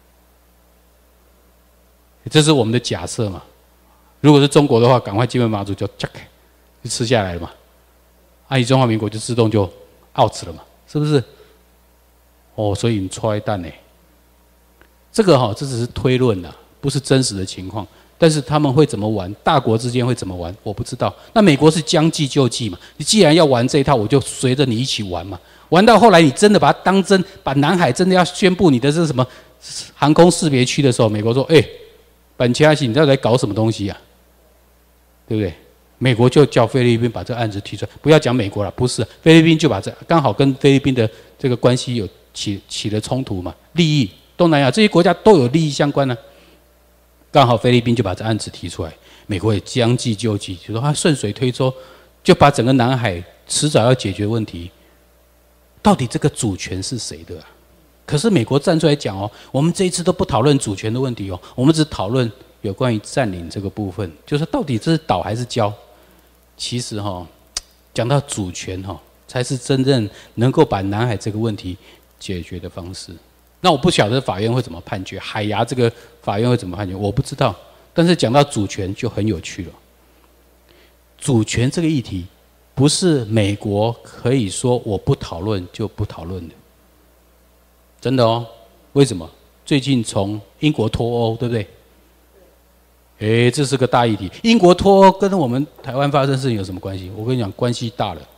这是我们的假设嘛。如果是中国的话，赶快金门马祖就就吃下来了嘛。啊，以中华民国就自动就 out 了嘛，是不是？哦，所以你踹蛋呢？这个哈、哦，这只是推论呐，不是真实的情况。但是他们会怎么玩？大国之间会怎么玩？我不知道。那美国是将计就计嘛？你既然要玩这一套，我就随着你一起玩嘛。玩到后来，你真的把它当真，把南海真的要宣布你的是什么航空识别区的时候，美国说：“哎、欸，板切阿西，你到底在搞什么东西啊？对不对？”美国就叫菲律宾把这个案子提出来，不要讲美国了，不是菲律宾就把这刚好跟菲律宾的这个关系有起起了冲突嘛，利益东南亚这些国家都有利益相关呢、啊。刚好菲律宾就把这案子提出来，美国也将计就计，就说他顺水推舟，就把整个南海迟早要解决问题，到底这个主权是谁的、啊？可是美国站出来讲哦，我们这一次都不讨论主权的问题哦，我们只讨论有关于占领这个部分，就是到底这是岛还是礁？其实哈、哦，讲到主权哈、哦，才是真正能够把南海这个问题解决的方式。那我不晓得法院会怎么判决，海牙这个法院会怎么判决，我不知道。但是讲到主权就很有趣了。主权这个议题，不是美国可以说我不讨论就不讨论的，真的哦。为什么？最近从英国脱欧，对不对？哎，这是个大议题。英国脱欧跟我们台湾发生事情有什么关系？我跟你讲，关系大了。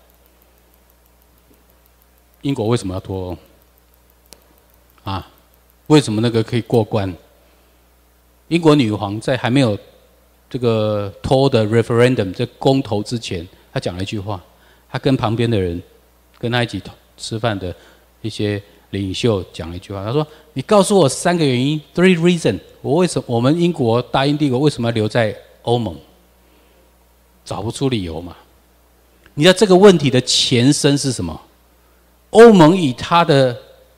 英国为什么要脱欧？啊，为什么那个可以过关？英国女皇在还没有这个脱欧的 referendum 这公投之前，她讲了一句话，她跟旁边的人，跟她一起吃饭的一些领袖讲了一句话，她说：“你告诉我三个原因 ，three reason， 我为什么我们英国大英帝国为什么要留在欧盟？找不出理由嘛？你知道这个问题的前身是什么？欧盟以它的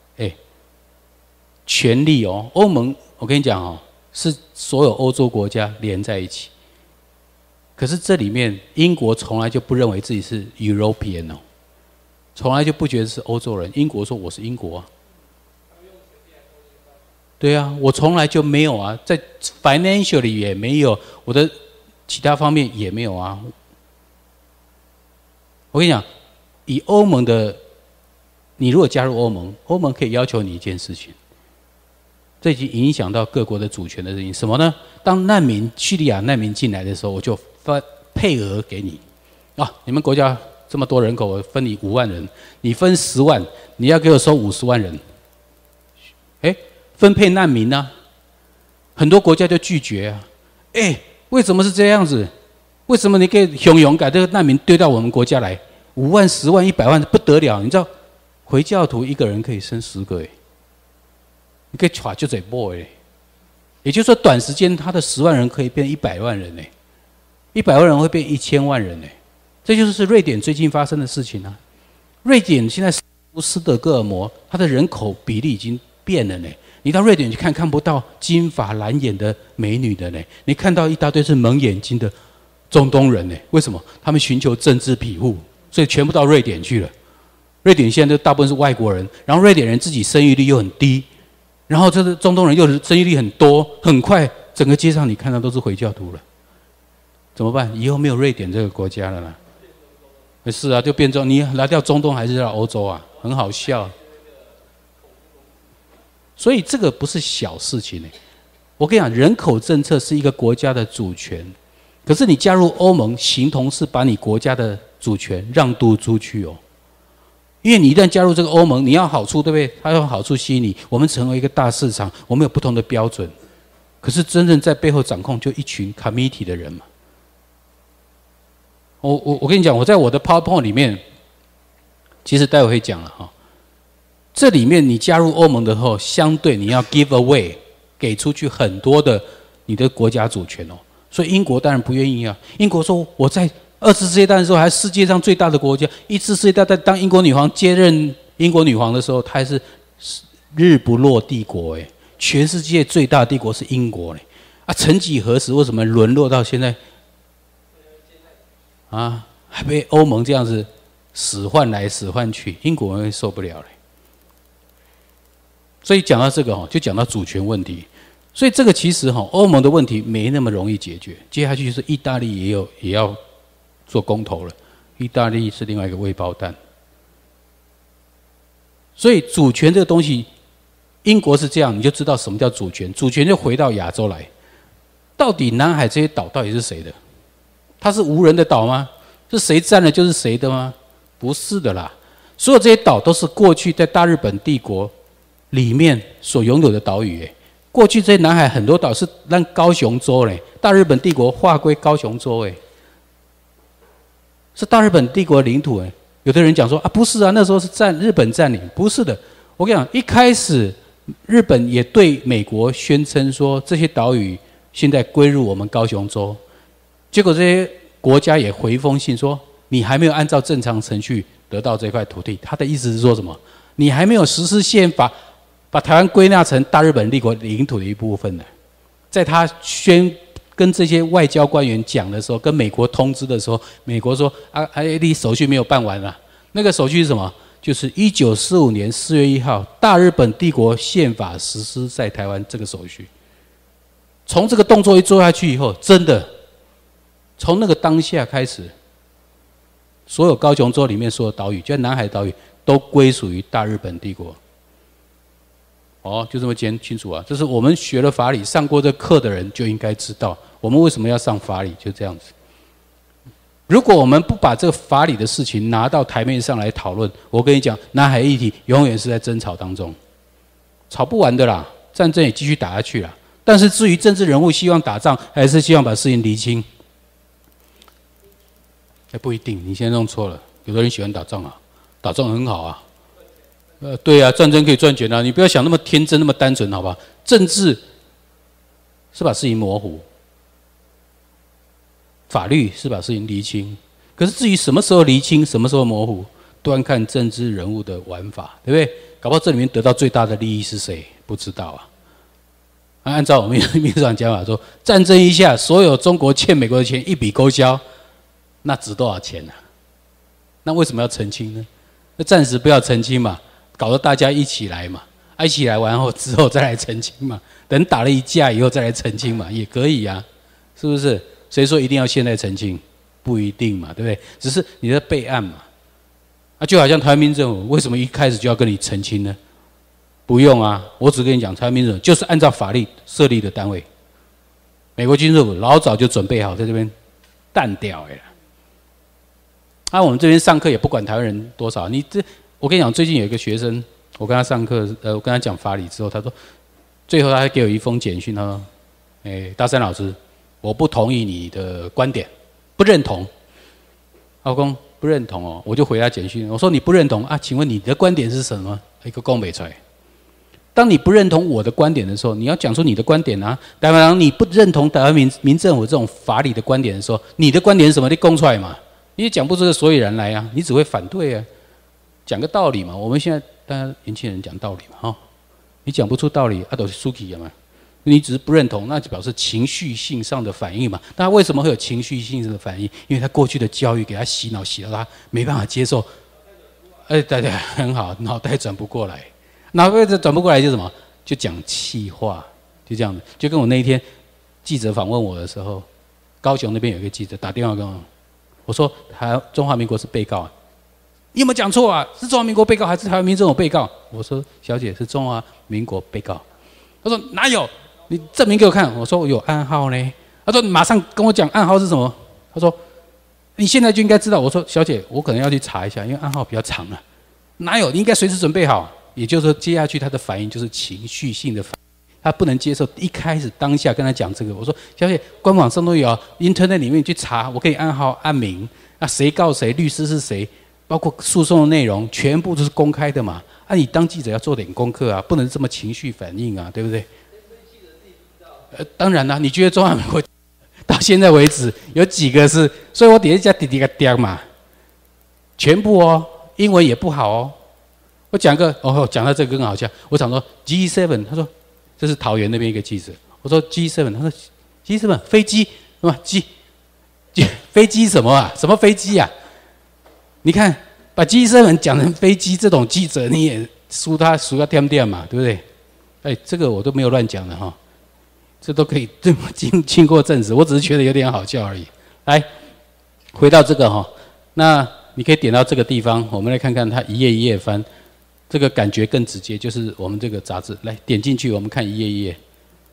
权力哦，欧盟，我跟你讲哦，是所有欧洲国家连在一起。 可是这里面英国从来就不认为自己是 European 哦，从来就不觉得是欧洲人。英国说我是英国啊，对啊，我从来就没有啊，在 financially 也没有，我的其他方面也没有啊。我跟你讲，以欧盟的，你如果加入欧盟，欧盟可以要求你一件事情，这已经影响到各国的主权的事情，什么呢？当难民叙利亚难民进来的时候，我就分配额给你啊，你们国家这么多人口，我分你五万人，你分十万，你要给我收五十万人，哎，分配难民啊，很多国家就拒绝啊，哎，为什么是这样子？为什么你可以雄勇把这个难民堆到我们国家来？五万、十万、一百万不得了！你知道，回教徒一个人可以生十个哎，你可以抓就这波哎，也就是说，短时间他的十万人可以变一百万人哎，一百万人会变一千万人哎，这就是瑞典最近发生的事情啊！瑞典现在斯德哥尔摩，它的人口比例已经变了呢。你到瑞典去看，看不到金发蓝眼的美女的呢，你看到一大堆是蒙眼睛的中东人呢。为什么？他们寻求政治庇护，所以全部到瑞典去了。瑞典现在大部分是外国人，然后瑞典人自己生育率又很低，然后这个中东人又生育率很多，很快整个街上你看到都是回教徒了。怎么办？以后没有瑞典这个国家了啦。是啊，就变中，你来到中东还是到欧洲啊？很好笑。所以这个不是小事情呢。我跟你讲，人口政策是一个国家的主权，可是你加入欧盟，形同是把你国家的主权让渡出去哦。因为你一旦加入这个欧盟，你要好处，对不对？它有好处吸引你，我们成为一个大市场，我们有不同的标准。可是真正在背后掌控，就一群 committee 的人嘛。我我我跟你讲，我在我的 PowerPoint 里面，其实待会会讲了哈。这里面你加入欧盟的时候，相对你要 give away 给出去很多的你的国家主权哦。所以英国当然不愿意啊。英国说我在二次世界大战的时候还是世界上最大的国家，一次世界大战当英国女皇接任英国女皇的时候，她还是日不落帝国哎，全世界最大的帝国是英国嘞啊！曾几何时，为什么沦落到现在？啊，还被欧盟这样子使唤来使唤去，英国人会受不了嘞。所以讲到这个哦，就讲到主权问题。所以这个其实哈，欧盟的问题没那么容易解决。接下去就是意大利也有也要做公投了，意大利是另外一个未爆弹。所以主权这个东西，英国是这样，你就知道什么叫主权。主权就回到亚洲来，到底南海这些岛到底是谁的？它是无人的岛吗？是谁占了就是谁的吗？不是的啦，所有这些岛都是过去在大日本帝国里面所拥有的岛屿。哎，过去这些南海很多岛是让高雄州嘞，大日本帝国划归高雄州，哎，是大日本帝国的领土。哎，有的人讲说啊，不是啊，那时候是占日本占领，不是的。我跟你讲，一开始日本也对美国宣称说，这些岛屿现在归入我们高雄州。结果这些国家也回封信说，你还没有按照正常程序得到这块土地。他的意思是说什么？你还没有实施宪法，把台湾归纳成大日本帝国领土的一部分呢。在他宣跟这些外交官员讲的时候，跟美国通知的时候，美国说啊，啊，你手续没有办完啊。那个手续是什么？就是一九四五年四月一号，大日本帝国宪法实施在台湾这个手续。从这个动作一做下去以后，真的。从那个当下开始，所有高雄州里面所有岛屿，就南海岛屿，都归属于大日本帝国。哦，就这么简清楚啊！这是我们学了法理、上过这课的人就应该知道，我们为什么要上法理，就这样子。如果我们不把这个法理的事情拿到台面上来讨论，我跟你讲，南海议题永远是在争吵当中，吵不完的啦，战争也继续打下去啦。但是至于政治人物希望打仗，还是希望把事情厘清？不一定，你现在弄错了。有的人喜欢打仗啊，打仗很好啊。呃，对啊，战争可以赚钱啊，你不要想那么天真，那么单纯，好吧？政治是把事情模糊，法律是把事情厘清。可是至于什么时候厘清，什么时候模糊，端看政治人物的玩法，对不对？搞不好这里面得到最大的利益是谁？不知道啊。 啊，按照我们民主党讲法说，战争一下，所有中国欠美国的钱一笔勾销，那值多少钱呢、啊？那为什么要澄清呢？那暂时不要澄清嘛，搞得大家一起来嘛，一起来完后之后再来澄清嘛，等打了一架以后再来澄清嘛，也可以啊，是不是？谁说一定要现在澄清？不一定嘛，对不对？只是你在备案嘛。啊，就好像台湾民政府为什么一开始就要跟你澄清呢？不用啊，我只跟你讲，台湾民政府就是按照法律设立的单位。美国军政府老早就准备好在这边弹掉了。啊，我们这边上课也不管台湾人多少，你这我跟你讲，最近有一个学生，我跟他上课，呃，我跟他讲法理之后，他说，最后他还给我一封简讯，他说，哎、欸，大山老师，我不同意你的观点，不认同。老公不认同哦，我就回他简讯，我说你不认同啊？请问你的观点是什么？一个讲不出来。当你不认同我的观点的时候，你要讲出你的观点啊。当然，你不认同台湾民民政府这种法理的观点的时候，你的观点是什么？你讲出来嘛。你也讲不出个所以然来啊，你只会反对啊。讲个道理嘛，我们现在大家年轻人讲道理嘛，哈，你讲不出道理，啊，都是输气嘛。你只是不认同，那就表示情绪性上的反应嘛。那他为什么会有情绪性的反应？因为他过去的教育给他洗脑，洗到他没办法接受。哎，大家很好，脑袋转不过来，脑袋转不过来就什么？就讲气话，就这样的。就跟我那一天记者访问我的时候，高雄那边有一个记者打电话跟我，我说台中华民国是被告，你有没有讲错啊？是中华民国被告还是台湾民政府被告？我说小姐是中华民国被告。他说哪有？你证明给我看。我说我有暗号呢。他说你马上跟我讲暗号是什么？他说你现在就应该知道。我说小姐，我可能要去查一下，因为暗号比较长啊。哪有？你应该随时准备好。也就是说，接下去他的反应就是情绪性的反应，他不能接受一开始当下跟他讲这个。我说小姐，官网上都有 ，Internet 里面去查，我可以暗号暗名，啊谁告谁，律师是谁，包括诉讼的内容，全部都是公开的嘛。啊，你当记者要做点功课啊，不能这么情绪反应啊，对不对？呃，当然啦，你觉得中华民国到现在为止有几个是？所以我底下加滴滴个嗲嘛，全部哦，英文也不好哦。我讲个哦，讲到这个更好笑。我想说 G 七， 他说这是桃园那边一个记者。我说 G 七， 他说 G 七 飞机什么 G G 飞机什么啊？什么飞机啊？你看把 G 七 讲成飞机，这种记者你也输他输到点点嘛，对不对？哎，这个我都没有乱讲的哈。这都可以经经过证实，我只是觉得有点好笑而已。来，回到这个哈，那你可以点到这个地方，我们来看看它一页一页翻，这个感觉更直接，就是我们这个杂志。来点进去，我们看一页一页。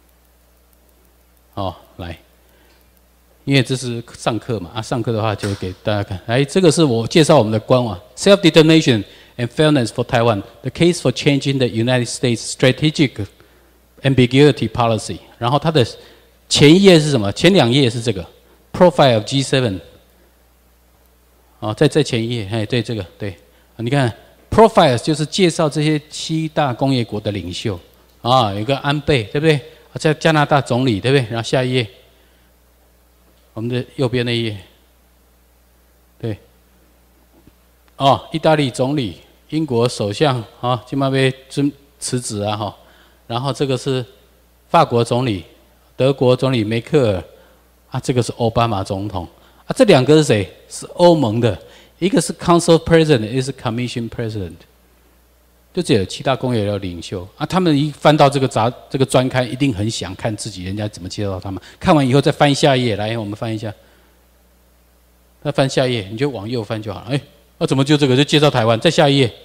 哦，来，因为这是上课嘛，啊，上课的话就给大家看。来，这个是我介绍我们的官网 ，Self-Determination and Fairness for Taiwan: The Case for Changing the United States Strategic Ambiguity Policy， 然后它的前一页是什么？前两页是这个 Profile of G 七。哦，在在前一页，哎，对这个对，你看 Profile 就是介绍这些七大工业国的领袖啊，有一个安倍，对不对？在加拿大总理，对不对？然后下一页，我们的右边那一页，对，哦，意大利总理、英国首相啊，今麦被尊辞职啊，哈。然后这个是法国总理、德国总理梅克尔啊，这个是奥巴马总统啊，这两个是谁？是欧盟的，一个是 Council President， 一个是 Commission President， 就只有七大工业的领袖啊。他们一翻到这个杂这个专刊，一定很想看自己人家怎么介绍他们。看完以后再翻下一页，来，我们翻一下。那翻下一页，你就往右翻就好了。哎，那、啊、怎么就这个就介绍台湾？再下一页。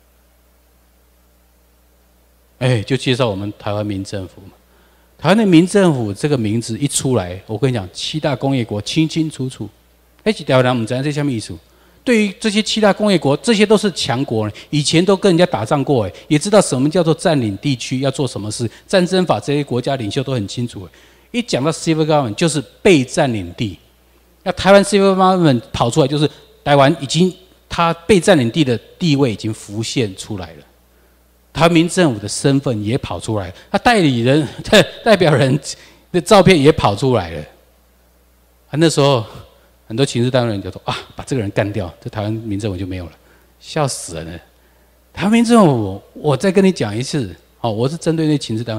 哎，就介绍我们台湾民政府嘛。台湾的民政府这个名字一出来，我跟你讲，七大工业国清清楚楚。哎，台湾人我们知道这什么意思？对于这些七大工业国，这些都是强国，以前都跟人家打仗过，哎，也知道什么叫做占领地区要做什么事，战争法这些国家领袖都很清楚。一讲到 civil government 就是被占领地，那台湾 civil government 跑出来，就是台湾已经它被占领地的地位已经浮现出来了。台湾民政府的身份也跑出来，他代理人、代表人的照片也跑出来了。啊，那时候很多情治单位人就说：“啊，把这个人干掉，这台湾民政府就没有了。”笑死人了！台湾民政府，我再跟你讲一次，哦，我是针对那情治单位，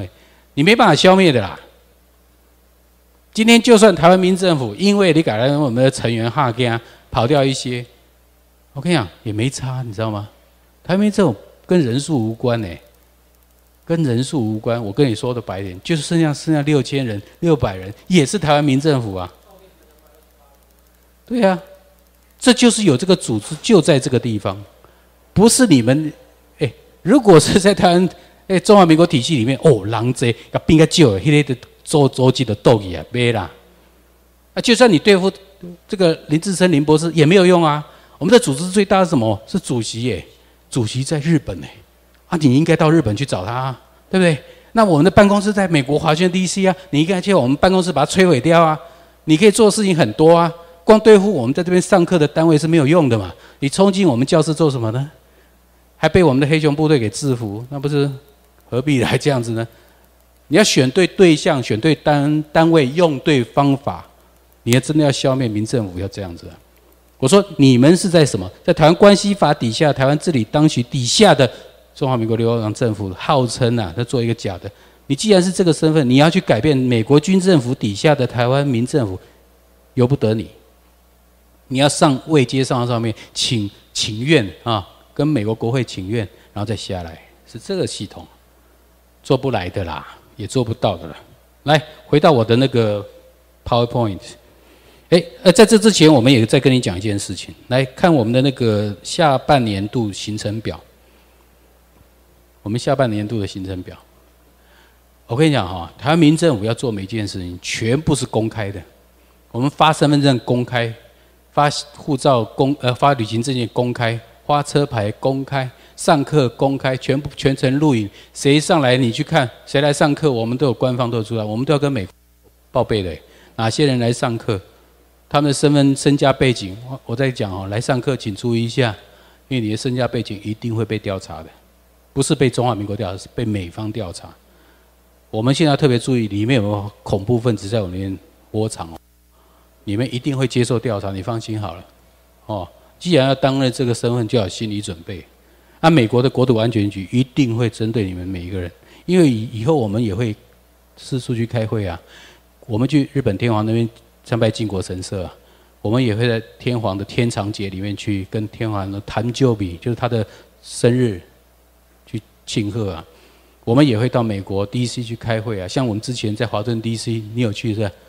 你没办法消灭的啦。今天就算台湾民政府因为你改了我们的成员哈给啊跑掉一些，我跟你讲也没差，你知道吗？台湾民政府跟人数无关呢、欸，跟人数无关。我跟你说的白一点，就是剩下剩下六千人、六百人，也是台湾民政府啊。对啊，这就是有这个组织，就在这个地方，不是你们。哎、欸，如果是在台湾，哎、欸，中华民国体系里面，哦，人多要变个少，迄个组组织的斗去啊，没啦。啊，就算你对付这个林志深林博士也没有用啊。我们的组织最大是什么？是主席耶、欸，主席在日本呢、欸，啊，你应该到日本去找他、啊，对不对？那我们的办公室在美国华盛顿 D C 啊，你应该去我们办公室把它摧毁掉啊。你可以做的事情很多啊。光对付我们在这边上课的单位是没有用的嘛？你冲进我们教室做什么呢？还被我们的黑熊部队给制服，那不是何必来这样子呢？你要选对对象，选对单单位，用对方法，你要真的要消灭民政府，要这样子啊！我说你们是在什么？在台湾关系法底下，台湾治理当局底下的中华民国流亡政府，号称啊，他做一个假的。你既然是这个身份，你要去改变美国军政府底下的台湾民政府，由不得你。你要上位阶上上面请请愿啊，跟美国国会请愿，然后再下来，是这个系统，做不来的啦，也做不到的啦。来，回到我的那个 PowerPoint， 哎，呃，在这之前，我们也再跟你讲一件事情，来看我们的那个下半年度行程表。我们下半年度的行程表，我跟你讲哈，台湾民政府要做每一件事情，全部是公开的。我们发身份证公开。发护照公呃发旅行证件公开，发车牌公开，上课公开，全部全程录影。谁上来你去看，谁来上课，我们都有官方都有出来，我们都要跟美国报备的。哪些人来上课，他们的身份身家背景，我我在讲哦，来上课请注意一下，因为你的身家背景一定会被调查的，不是被中华民国调查，是被美方调查。我们现在要特别注意，里面有没有恐怖分子在我们里面窝藏哦。你们一定会接受调查，你放心好了。哦，既然要担任这个身份，就要有心理准备。那、啊、美国的国土安全局一定会针对你们每一个人，因为以后我们也会四处去开会啊。我们去日本天皇那边参拜靖国神社啊，我们也会在天皇的天长节里面去跟天皇的谈就比，就是他的生日去庆贺啊。我们也会到美国 D C 去开会啊，像我们之前在华盛顿 D C， 你有去是吧？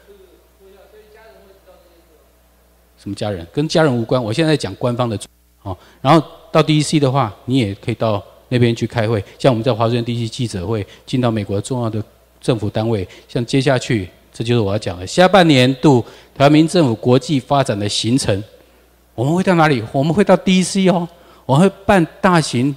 什么家人？跟家人无关。我现在在讲官方的，哦，然后到 D C 的话，你也可以到那边去开会。像我们在华盛顿 D C 记者会，进到美国重要的政府单位，像接下去，这就是我要讲的下半年度台湾民政府国际发展的行程。我们会到哪里？我们会到 D C 哦，我们会办大型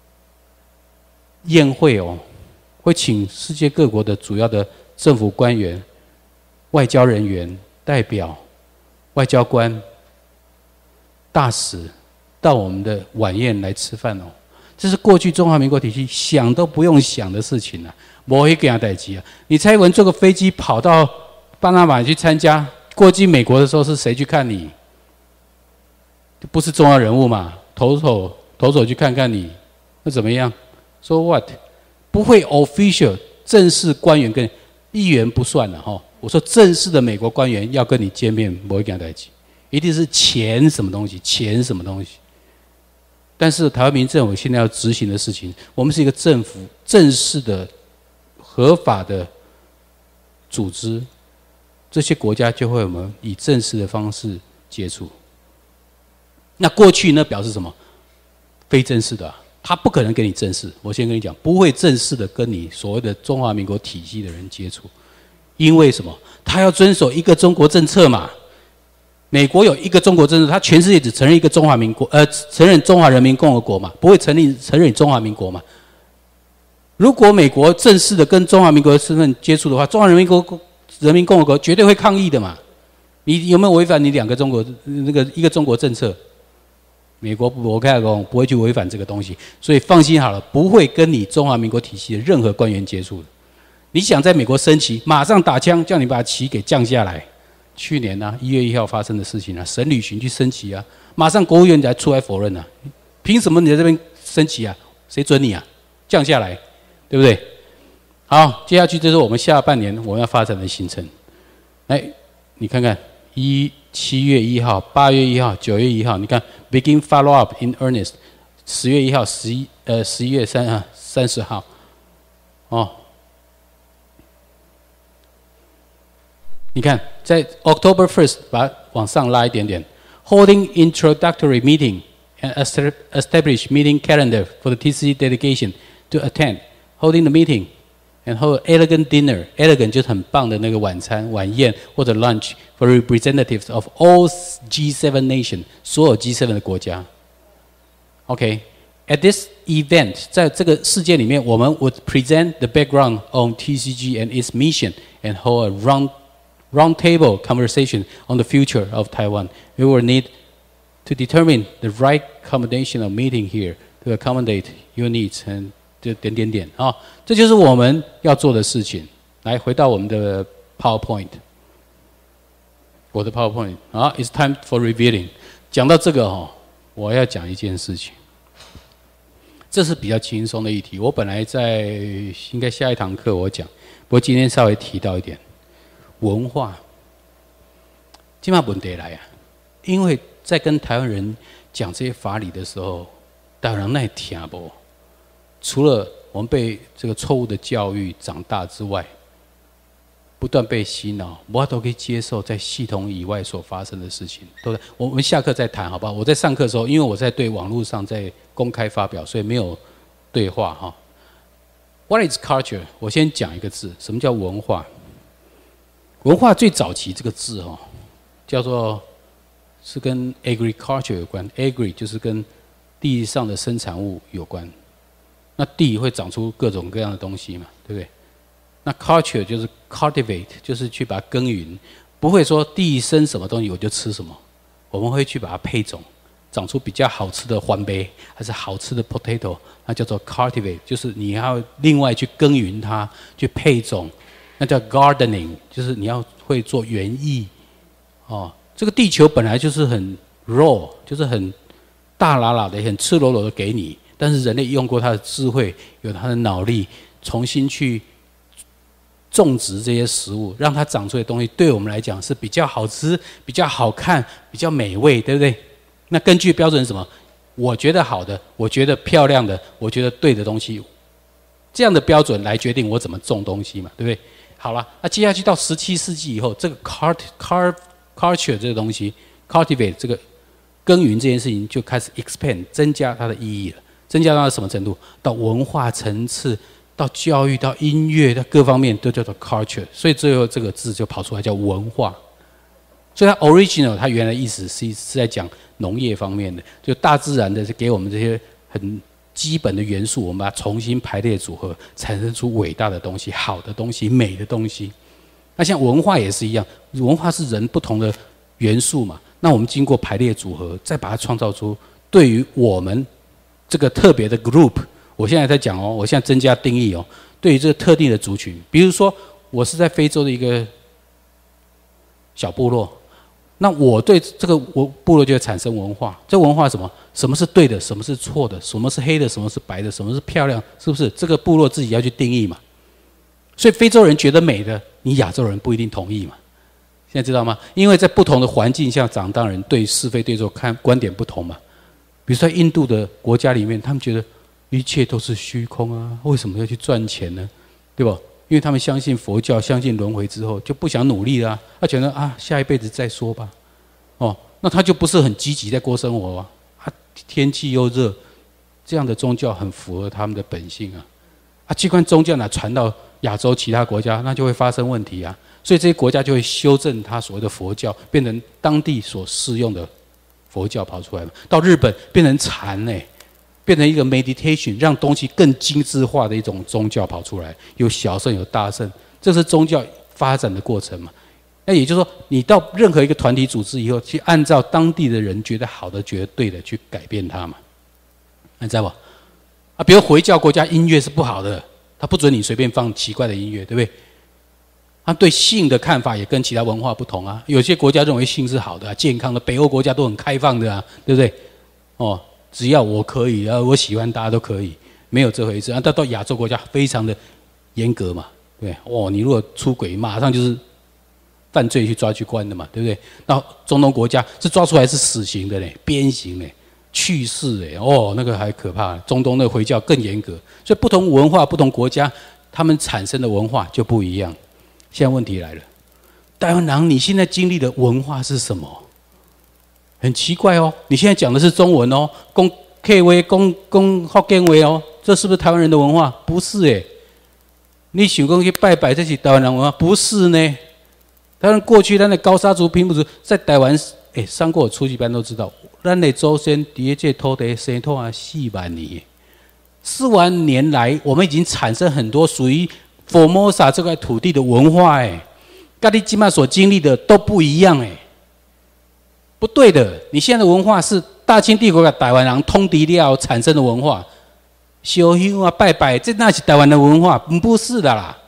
宴会哦，会请世界各国的主要的政府官员、外交人员、代表。外交官、大使到我们的晚宴来吃饭哦，这是过去中华民国体系想都不用想的事情啊，没会给他代志啊。你蔡英文坐个飞机跑到巴拿马去参加，过去美国的时候是谁去看你？不是重要人物嘛？投手投手去看看你，那怎么样？说 what？ 不会 official 正式官员跟议员不算了哈。我说正式的美国官员要跟你见面，不会跟他在一起，一定是钱什么东西，钱什么东西。但是台湾民政府现在要执行的事情，我们是一个政府正式的、合法的组织，这些国家就会我们以正式的方式接触。那过去呢，表示什么？非正式的、啊，他不可能跟你正式。我先跟你讲，不会正式的跟你所谓的中华民国体系的人接触。因为什么？他要遵守一个中国政策嘛。美国有一个中国政策，他全世界只承认一个中华民国，呃，承认中华人民共和国嘛，不会承认承认中华民国嘛。如果美国正式的跟中华民国的身份接触的话，中华人民国人民共和国绝对会抗议的嘛。你有没有违反你两个中国那个一个中国政策？美国不开工不会去违反这个东西，所以放心好了，不会跟你中华民国体系的任何官员接触的。你想在美国升旗，马上打枪叫你把旗给降下来。去年啊，一月一号发生的事情啊，省旅行去升旗啊，马上国务院才出来否认啊，凭什么你在这边升旗啊？谁准你啊？降下来，对不对？ 好，接下去这是我们下半年我们要发展的行程。来，你看看，一七月一号、八月一号、九月一号，你看 begin follow up in earnest。十月一号、十一呃十一月三啊三十号，哦，你看在 October first 把它往上拉一点点 ，holding introductory meeting and establish meeting calendar for the T C C delegation to attend. Holding the meeting and hold elegant dinner. Elegant 就是很棒的那个晚餐、晚宴或者 lunch for representatives of all G seven nations， 所有 G seven 的国家。Okay, at this event， 在这个事件里面，我们 would present the background on T C G and its mission, and hold a round roundtable conversation on the future of Taiwan. We will need to determine the right combination of meeting here to accommodate your needs and 就点点点啊，这就是我们要做的事情。来，回到我们的 PowerPoint， 我的 PowerPoint 啊 ，It's time for revealing。讲到这个哦。我要讲一件事情，这是比较轻松的议题。我本来在应该下一堂课我讲，不过今天稍微提到一点文化。今嘛问题来啊，因为在跟台湾人讲这些法理的时候，台湾人那听不，除了我们被这个错误的教育长大之外，不断被洗脑，我都可以接受在系统以外所发生的事情，对不对？我们下课再谈，好不好？我在上课的时候，因为我在对网络上在公开发表，所以没有对话哈。What is culture？ 我先讲一个字，什么叫文化？文化最早期这个字哈，叫做是跟 agriculture 有关 ，agri 就是跟地上的生产物有关。那地会长出各种各样的东西嘛，对不对？那 culture 就是 cultivate， 就是去把它耕耘，不会说地生什么东西我就吃什么，我们会去把它配种，长出比较好吃的番贝，还是好吃的 potato， 那叫做 cultivate， 就是你要另外去耕耘它，去配种，那叫 gardening， 就是你要会做园艺。哦，这个地球本来就是很 raw， 就是很大喇喇的、很赤裸裸的给你，但是人类用过他的智慧，有他的脑力，重新去种植这些食物，让它长出来的东西对我们来讲是比较好吃、比较好看、比较美味，对不对？那根据标准是什么？我觉得好的，我觉得漂亮的，我觉得对的东西，这样的标准来决定我怎么种东西嘛，对不对？好了，那接下去到十七世纪以后，这个 cult cult culture 这个东西 ，cultivate 这个耕耘这件事情就开始 expand 增加它的意义了，增加到什么程度？到文化层次。到教育、到音乐、到各方面都叫做 culture， 所以最后这个字就跑出来叫文化。所以它 original 它原来意思是是在讲农业方面的，就大自然的给我们这些很基本的元素，我们把它重新排列组合，产生出伟大的东西、好的东西、美的东西。那像文化也是一样，文化是人不同的元素嘛，那我们经过排列组合，再把它创造出对于我们这个特别的 group。我现在在讲哦，我现在增加定义哦。对于这个特定的族群，比如说我是在非洲的一个小部落，那我对这个我部落就会产生文化。这文化什么？什么是对的？什么是错的？什么是黑的？什么是白的？什么是漂亮？是不是？这个部落自己要去定义嘛。所以非洲人觉得美的，你亚洲人不一定同意嘛。现在知道吗？因为在不同的环境下长大人，对是非对错看观点不同嘛。比如说在印度的国家里面，他们觉得一切都是虚空啊，为什么要去赚钱呢？对吧？因为他们相信佛教，相信轮回之后，就不想努力了、啊，他觉得啊，下一辈子再说吧。哦，那他就不是很积极在过生活啊。啊，天气又热，这样的宗教很符合他们的本性啊。啊，机关宗教哪传到亚洲其他国家，那就会发生问题啊。所以这些国家就会修正他所谓的佛教，变成当地所适用的佛教跑出来了。到日本变成禅哎、欸。变成一个 meditation， 让东西更精致化的一种宗教跑出来，有小乘有大乘，这是宗教发展的过程嘛？那也就是说，你到任何一个团体组织以后，去按照当地的人觉得好的、觉得对的去改变它嘛？你知道不？啊，比如回教国家音乐是不好的，他不准你随便放奇怪的音乐，对不对？他对性的看法也跟其他文化不同啊。有些国家认为性是好的、啊、健康的，北欧国家都很开放的啊，对不对？哦。只要我可以，啊，我喜欢，大家都可以，没有这回事啊。到到亚洲国家，非常的严格嘛，对不对？哦，你如果出轨，马上就是犯罪去抓去关的嘛，对不对？那中东国家是抓出来是死刑的嘞，鞭刑嘞，去世嘞，哦，那个还可怕。中东那个回教更严格，所以不同文化、不同国家，他们产生的文化就不一样。现在问题来了，台湾人，你现在经历的文化是什么？很奇怪哦，你现在讲的是中文哦，讲客话、讲讲福建话哦，这是不是台湾人的文化？不是诶。你想讲去拜拜，这是台湾人文化？不是呢。台湾过去咱的高沙族、平埔族在台湾，诶，上过初级班都知道，咱的祖先伫这土地生土啊四万年，四万年来，我们已经产生很多属于Formosa这块土地的文化，诶，跟你今麦所经历的都不一样，诶。不对的，你现在的文化是大清帝国的台湾人通敌了产生的文化，烧香啊、拜拜，这那是台湾的文化，不是的啦。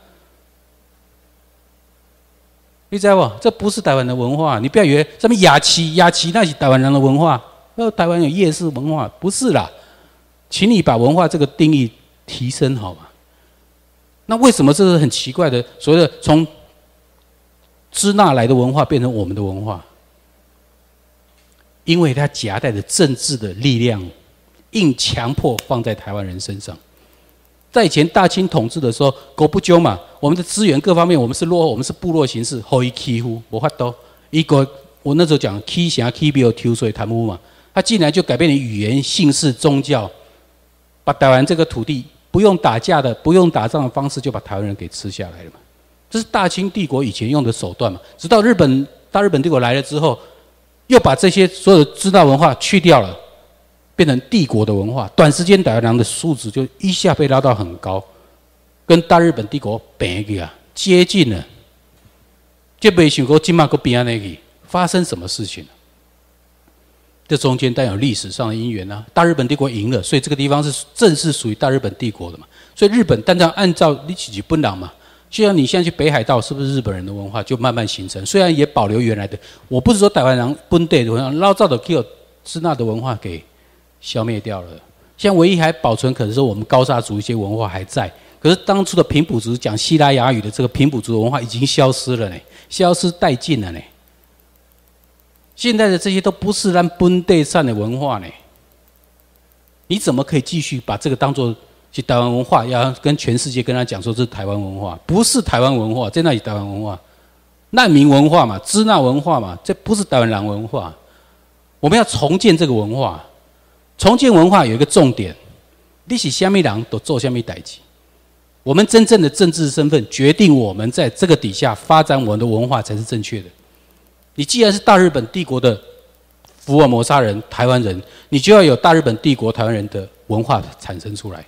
你知道不？这不是台湾的文化，你不要以为什么雅琪、雅琪那是台湾人的文化，那台湾有夜市文化，不是啦。请你把文化这个定义提升好吗？那为什么这是很奇怪的？所谓的从支那来的文化变成我们的文化？因为它夹带着政治的力量，硬强迫放在台湾人身上。在以前大清统治的时候，狗不揪嘛，我们的资源各方面我们是落后，我们是部落形式，好伊欺负，无法度。一个我那时候讲欺侠欺标抽水贪污嘛，他竟然就改变了语言、姓氏、宗教，把台湾这个土地不用打架的、不用打仗的方式，就把台湾人给吃下来了嘛。这是大清帝国以前用的手段嘛。直到日本大日本帝国来了之后，又把这些所有的支那文化去掉了，变成帝国的文化。短时间台湾人的素质就一下被拉到很高，跟大日本帝国比起啊接近了。就没想过今麦个边那里发生什么事情了？这中间带有历史上的因缘啊。大日本帝国赢了，所以这个地方是正是属于大日本帝国的嘛。所以日本单单按照你自己本人嘛。就像你现在去北海道，是不是日本人的文化就慢慢形成？虽然也保留原来的，我不是说台湾人本地的文化，老早的给支那的文化给消灭掉了。现在唯一还保存，可能是我们高沙族一些文化还在。可是当初的平埔族讲西拉雅语的这个平埔族的文化已经消失了呢，消失殆尽了呢。现在的这些都不是咱本地上的文化呢，你怎么可以继续把这个当作？是台湾文化，要跟全世界跟他讲说这是台湾文化，不是台湾文化，在那里台湾文化，难民文化嘛，支那文化嘛，这不是台湾人文化。我们要重建这个文化，重建文化有一个重点，你是什么人都做什么代志。我们真正的政治身份决定我们在这个底下发展我们的文化才是正确的。你既然是大日本帝国的福尔摩沙人、台湾人，你就要有大日本帝国台湾人的文化产生出来。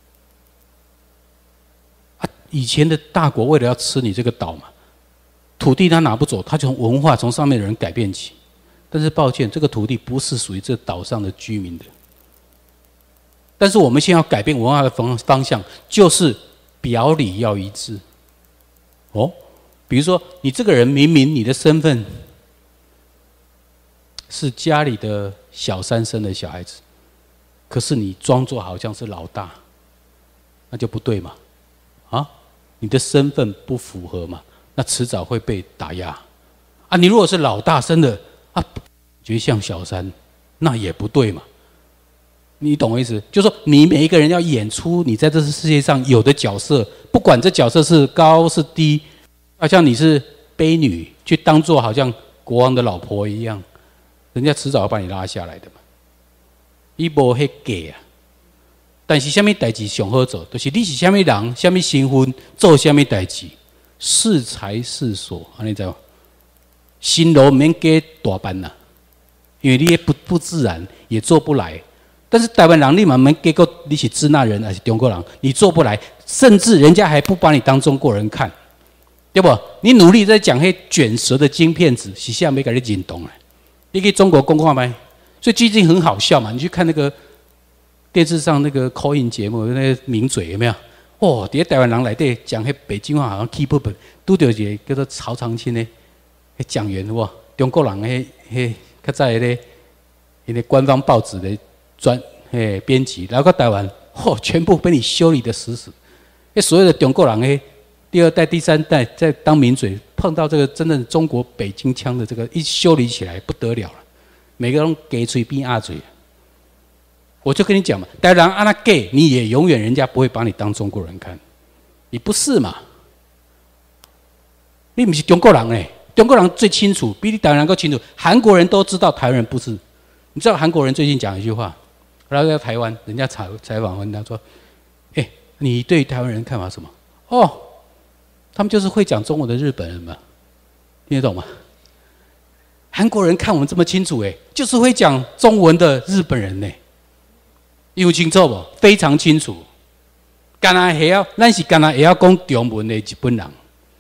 以前的大国为了要吃你这个岛嘛，土地他拿不走，他就从文化从上面的人改变起。但是抱歉，这个土地不是属于这岛上的居民的。但是我们现在要改变文化的方方向，就是表里要一致。哦，比如说你这个人明明你的身份是家里的小三生的小孩子，可是你装作好像是老大，那就不对嘛。啊，你的身份不符合嘛，那迟早会被打压。啊，你如果是老大生的啊，觉得像小三，那也不对嘛。你懂我意思？就是说，你每一个人要演出你在这世界上有的角色，不管这角色是高是低，好像你是卑女，去当作好像国王的老婆一样，人家迟早要把你拉下来的嘛。伊无迄假啊。但是什么代志上好做，就是你是什么人、什么身份，做什么代志，适才适所，安尼知道？新楼免给大班呐，因为你也不不自然，也做不来。但是台湾人你嘛免给个你是支那人还是中国人，你做不来，甚至人家还不把你当中国人看，对不？你努力在讲迄卷舌的金片子，是下没给你认同了。你去中国公看没？所以最近很好笑嘛，你去看那个。电视上那个 call in 节目，那个名嘴有没有？哦，伫台湾人内底讲迄北京话，好像 keep up， 拄到一个叫做曹长青的迄讲员哇，中国人迄迄较早迄个迄个官方报纸的专诶编辑，然后台湾，嚯、哦，全部被你修理的死死。 那所有的中国人诶，第二代、第三代在当名嘴，碰到这个真正中国北京腔的这个一修理起来不得了了，每个人给嘴变阿嘴。我就跟你讲嘛，当然阿那 gay， 你也永远人家不会把你当中国人看，你不是嘛？你不是中国人哎，中国人最清楚，比你台湾人更清楚。韩国人都知道台湾人不是。你知道韩国人最近讲一句话，然后在台湾，人家采采访问他说：“哎、欸，你对台湾人看法什么？”哦，他们就是会讲中文的日本人嘛，听得懂吗？韩国人看我们这么清楚，哎，就是会讲中文的日本人呢。有清楚不？非常清楚。干那还要，咱是干那也要讲中文的日本人。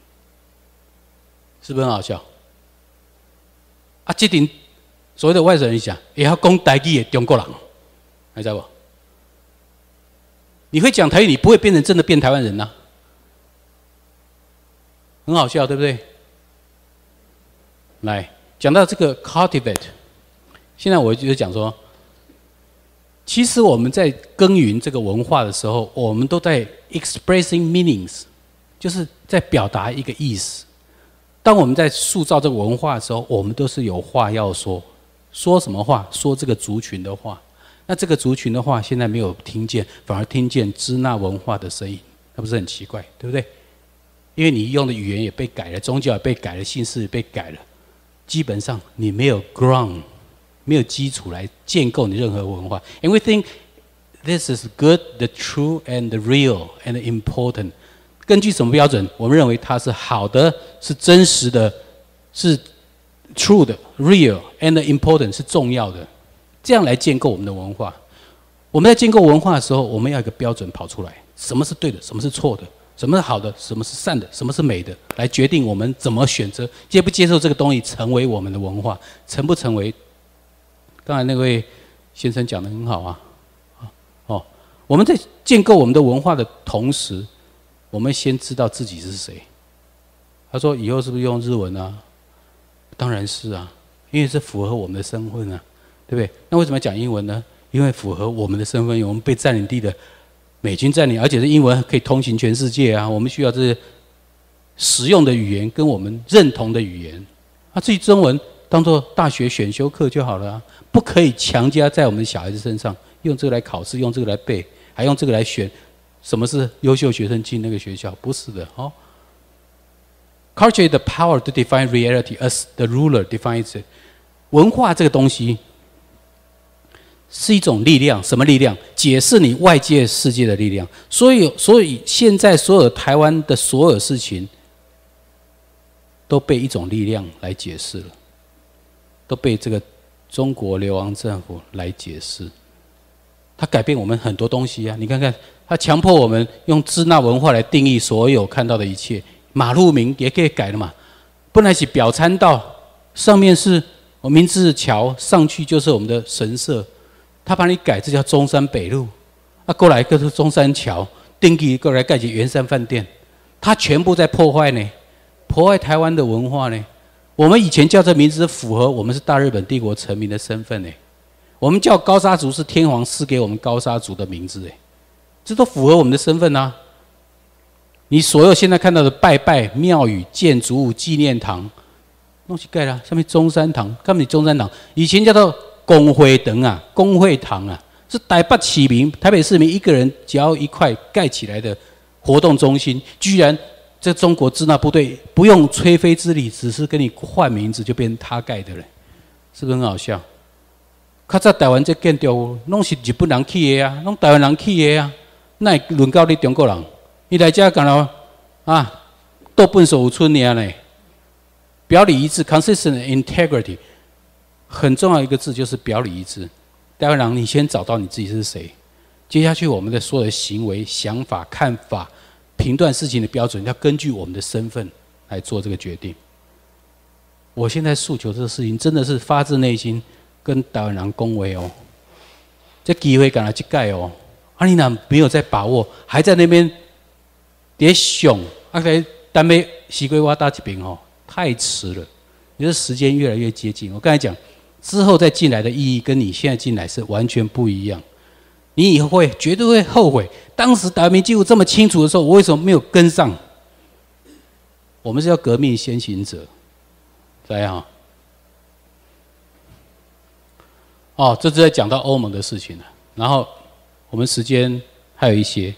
是不是很好笑？啊，这顶所谓的外省人讲，也要讲台语的中国人，还知道不？你会讲台语，你不会变成真的变台湾人呐、啊，很好笑，对不对？来讲到这个 cultivate， 现在我就讲说，其实我们在耕耘这个文化的时候，我们都在 expressing meanings， 就是在表达一个意思。当我们在塑造这个文化的时候，我们都是有话要说，说什么话？说这个族群的话。那这个族群的话，现在没有听见，反而听见支那文化的声音，那不是很奇怪，对不对？因为你用的语言也被改了，宗教也被改了，姓氏也被改了，基本上你没有 ground， 没有基础来建构你任何文化。And we think this is good, the true, and the real, and the important。根据什么标准？我们认为它是好的，是真实的，是 true 的 real and important 是重要的，这样来建构我们的文化。我们在建构文化的时候，我们要有一个标准跑出来，什么是对的，什么是错的，什么是好的，什么是善的，什么是美的，来决定我们怎么选择，接不接受这个东西成为我们的文化，成不成为？刚才那位先生讲得很好啊，哦，我们在建构我们的文化的同时，我们先知道自己是谁。他说：“以后是不是用日文啊？”当然是啊，因为这符合我们的身份啊，对不对？那为什么讲英文呢？因为符合我们的身份，我们被占领地的美军占领，而且是英文可以通行全世界啊。我们需要这些实用的语言跟我们认同的语言。啊，至于中文当做大学选修课就好了啊，不可以强加在我们小孩子身上，用这个来考试，用这个来背，还用这个来选。什么是优秀学生进那个学校？不是的哦。Culture is the power to define reality as the ruler defines it。文化这个东西是一种力量，什么力量？解释你外界世界的力量。所以，所以现在所有台湾的所有事情都被一种力量来解释了，都被这个中国流亡政府来解释。它改变我们很多东西啊！你看看，它强迫我们用支那文化来定义所有看到的一切。马路名也可以改了嘛，本来是表参道，上面是我明治桥，上去就是我们的神社，他把你改，这叫中山北路，啊，过来就是中山桥，定义过来盖起圆山饭店，他全部在破坏呢，破坏台湾的文化呢。我们以前叫这名字符合我们是大日本帝国臣民的身份呢，我们叫高沙族是天皇赐给我们高沙族的名字哎，这都符合我们的身份啊。你所有现在看到的拜拜、庙宇、建筑物、纪念堂，弄起盖了，上面中山堂，根本中山堂以前叫做公会堂啊，公会堂啊，是台北市民、台北市民一个人只要一块盖起来的活动中心，居然这中国支那部队不用吹灰之力，只是跟你换名字就变成他盖的了，是不是很好笑？较早台湾这建筑物拢是日本人起的啊，拢台湾人起的啊，那会轮到你中国人？你来这干了啊？斗笨手有春年呢？表里一致 ，consistent integrity， 很重要一个字就是表里一致。台湾人，你先找到你自己是谁，接下去我们的所有的行为、想法、看法、评断事情的标准，要根据我们的身份来做这个决定。我现在诉求这个事情，真的是发自内心跟台湾人恭维哦，这机会赶来去盖哦，啊，你哪没有在把握，还在那边。别想，啊！来单杯西瓜挖大几饼哦，太迟了。你的时间越来越接近。我刚才讲，之后再进来的意义跟你现在进来是完全不一样。 你以后会绝对会后悔。当时台湾民记录这么清楚的时候，我为什么没有跟上？我们是要革命先行者，怎样？哦，这是在讲到欧盟的事情了。然后我们时间还有一些，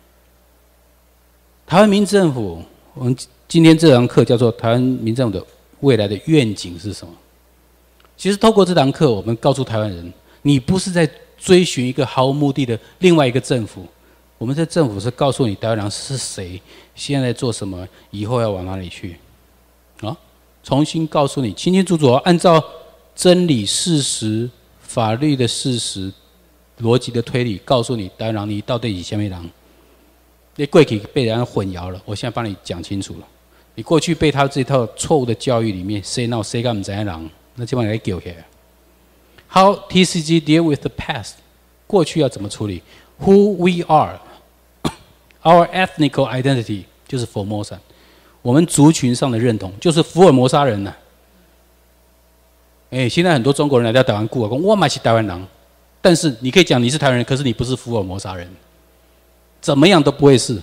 台湾民政府，我们今天这堂课叫做台湾民政府的未来的愿景是什么？其实透过这堂课，我们告诉台湾人，你不是在追寻一个毫无目的的另外一个政府，我们这政府是告诉你台湾人是谁，现在做什么，以后要往哪里去，啊，重新告诉你，清清楚楚，按照真理、事实、法律的事实、逻辑的推理，告诉你台湾人你到底是什么人。你过去被人家混淆了，我现在帮你讲清楚了。你过去被他这套错误的教育里面，谁闹谁干不知道人，那基本上给救起来。How T C G deal with the past？ 过去要怎么处理 ？Who we are， our ethnic identity 就是 Formosan， 我们族群上的认同就是福尔摩沙人呐、啊。哎，现在很多中国人来到台湾顾啊，说我嘛是台湾人，但是你可以讲你是台湾人，可是你不是福尔摩沙人，怎么样都不会是。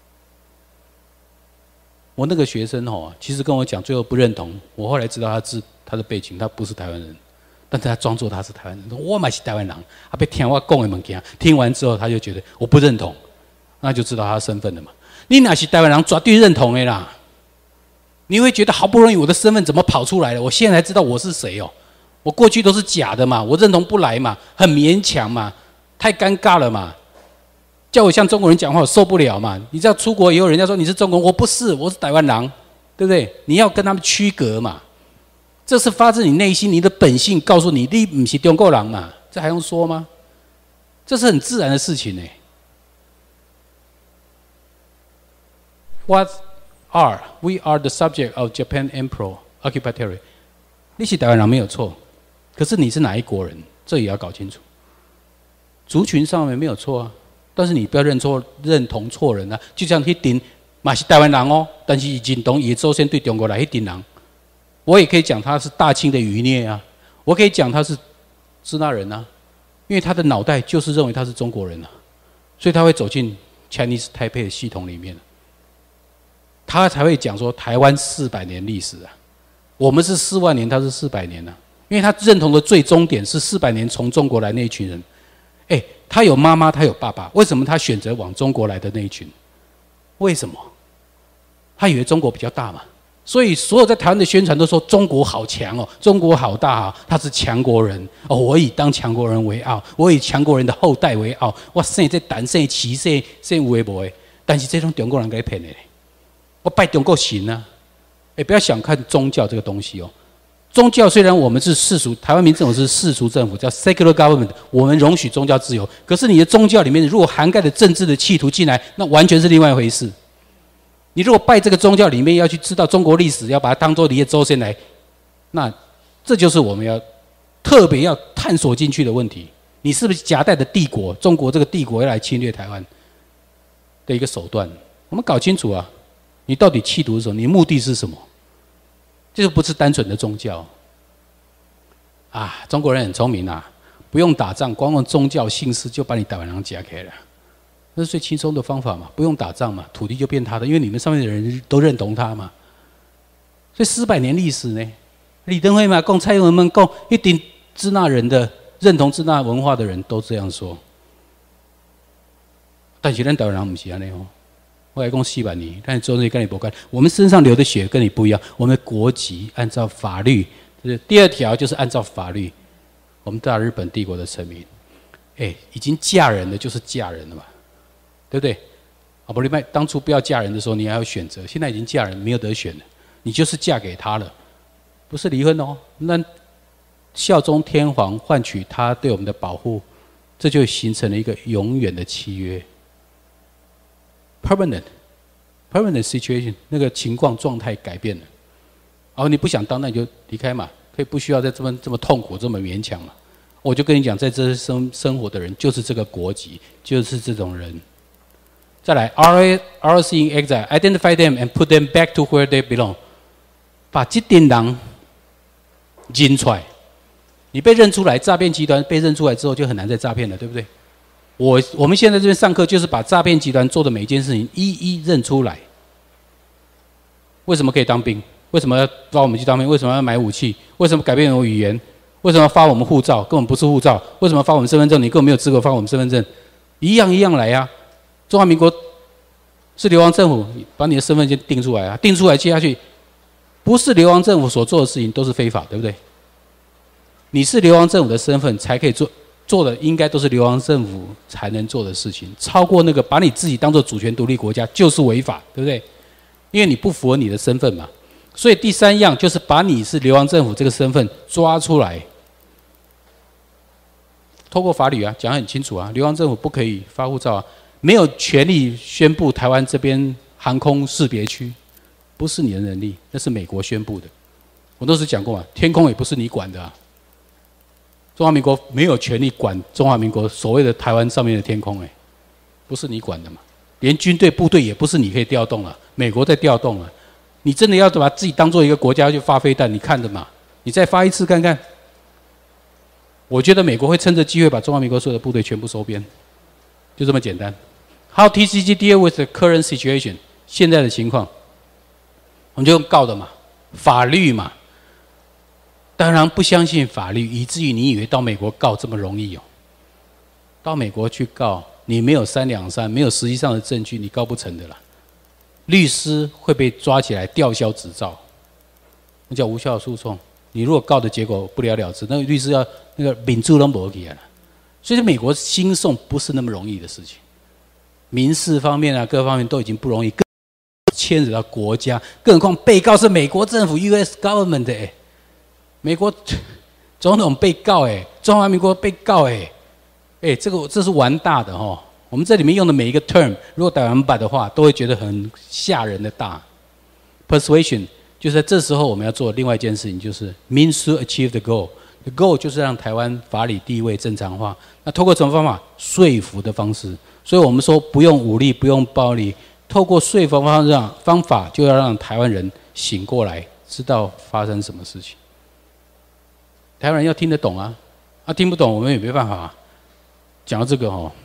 我那个学生哦，其实跟我讲，最后不认同。我后来知道他是他的背景，他不是台湾人，但是他装作他是台湾人，说我嘛是台湾人，他被听我讲的物件，听完之后他就觉得我不认同，那就知道他的身份了嘛。你哪是台湾人，绝对认同的啦。你会觉得好不容易我的身份怎么跑出来了？我现在才知道我是谁哦，我过去都是假的嘛，我认同不来嘛，很勉强嘛，太尴尬了嘛。叫我像中国人讲话，我受不了嘛！你知道出国以后，人家说你是中国人，我不是，我是台湾人，对不对？你要跟他们区隔嘛，这是发自你内心，你的本性告诉你，你不是中国人嘛，这还用说吗？这是很自然的事情呢。What are we are the subject of Japan Emperor occupied territory？ 你是台湾人没有错，可是你是哪一国人，这也要搞清楚。族群上面没有错啊。但是你不要认错、认同错人啊！就像那顶嘛是台湾人哦，但是认同也首先对中国来那顶人，我也可以讲他是大清的余孽啊，我可以讲他是支那人啊，因为他的脑袋就是认为他是中国人啊，所以他会走进 Chinese Taipei 的系统里面，他才会讲说台湾四百年历史啊，我们是四万年，他是四百年啊，因为他认同的最终点是四百年从中国来那一群人，哎。他有妈妈，他有爸爸，为什么他选择往中国来的那一群？为什么？他以为中国比较大嘛，所以所有在台湾的宣传都说中国好强哦，中国好大啊，他是强国人哦，我以当强国人为傲，我以强国人的后代为傲，我生在胆生旗生生有诶无诶，但是这种中国人给骗的，我拜中国神啊！哎，不要小看宗教这个东西哦。宗教虽然我们是世俗，台湾民政府是世俗政府，叫 secular government， 我们容许宗教自由。可是你的宗教里面如果涵盖了政治的企图进来，那完全是另外一回事。你如果拜这个宗教里面要去知道中国历史，要把它当作你的周先来，那这就是我们要特别要探索进去的问题。你是不是夹带的帝国？中国这个帝国要来侵略台湾的一个手段？我们搞清楚啊，你到底企图是什么？你目的是什么？这就不是单纯的宗教啊！中国人很聪明啊，不用打仗，光用宗教信誓就把你台湾人夹开了，那是最轻松的方法嘛，不用打仗嘛，土地就变他的，因为你们上面的人都认同他嘛。所以四百年历史呢，李登辉嘛，讲蔡英文们讲，一定支那人的认同支那文化的人都这样说，但是咱台湾人不是这样哦。我来讲四百年，但是做这些跟你无关。我们身上流的血跟你不一样，我们的国籍按照法律，就是第二条就是按照法律。我们大日本帝国的臣民，哎，已经嫁人的就是嫁人了嘛，对不对？啊，不，你麦当初不要嫁人的时候，你还要选择，现在已经嫁人，没有得选了，你就是嫁给他了，不是离婚哦。那效忠天皇，换取他对我们的保护，这就形成了一个永远的契约。Permanent, permanent situation， 那个情况状态改变了，然后你不想当，那你就离开嘛，可以不需要再这么这么痛苦，这么勉强嘛。我就跟你讲，在这生生活的人就是这个国籍，就是这种人。再来 ，R R C in exile, identify them and put them back to where they belong， 把这群人认出来。你被认出来，诈骗集团被认出来之后，就很难再诈骗了，对不对？ 我我们现在这边上课就是把诈骗集团做的每一件事情一一认出来。为什么可以当兵？为什么要抓我们去当兵？为什么要买武器？为什么改变我语言？为什么要发我们护照？根本不是护照。为什么要发我们身份证？你根本没有资格发我们身份证。一样一样来啊！中华民国是流亡政府，把你的身份先定出来啊，定出来接下去，不是流亡政府所做的事情都是非法，对不对？你是流亡政府的身份才可以做做的，应该都是流亡政府才能做的事情。超过那个把你自己当做主权独立国家就是违法，对不对？因为你不符合你的身份嘛。所以第三样就是把你是流亡政府这个身份抓出来，透过法律啊讲得很清楚啊，流亡政府不可以发护照啊，没有权利宣布台湾这边航空识别区，不是你的能力，那是美国宣布的。我都是讲过嘛，天空也不是你管的啊。中华民国没有权利管中华民国所谓的台湾上面的天空，哎，不是你管的嘛。连军队部队也不是你可以调动了，美国在调动了。你真的要把自己当做一个国家去发飞弹，你看着嘛，你再发一次看看。我觉得美国会趁着机会把中华民国所有的部队全部收编，就这么简单。How T C G deal with the current situation？ 现在的情况，我们就用告的嘛，法律嘛。当然不相信法律，以至于你以为到美国告这么容易哦？到美国去告，你没有三两三，没有实际上的证据，你告不成的啦。律师会被抓起来吊销执照，那叫无效诉讼。你如果告的结果不了了之，那个律师要那个秉住都没给了。所以美国兴讼不是那么容易的事情，民事方面啊各方面都已经不容易，更牵扯到国家，更何况被告是美国政府 U S government 哎，美国总统被告哎，中华民国被告哎，哎这个这是玩大的哦。我们这里面用的每一个 term， 如果台湾版的话，都会觉得很吓人的大。Persuasion 就是在这时候我们要做另外一件事情，就是 means to achieve the goal。The goal 就是让台湾法理地位正常化。那透过什么方法？说服的方式。所以我们说不用武力，不用暴力，透过说服方让方法，就要让台湾人醒过来，知道发生什么事情。台湾人要听得懂啊，啊听不懂我们也没办法啊。讲到这个哦。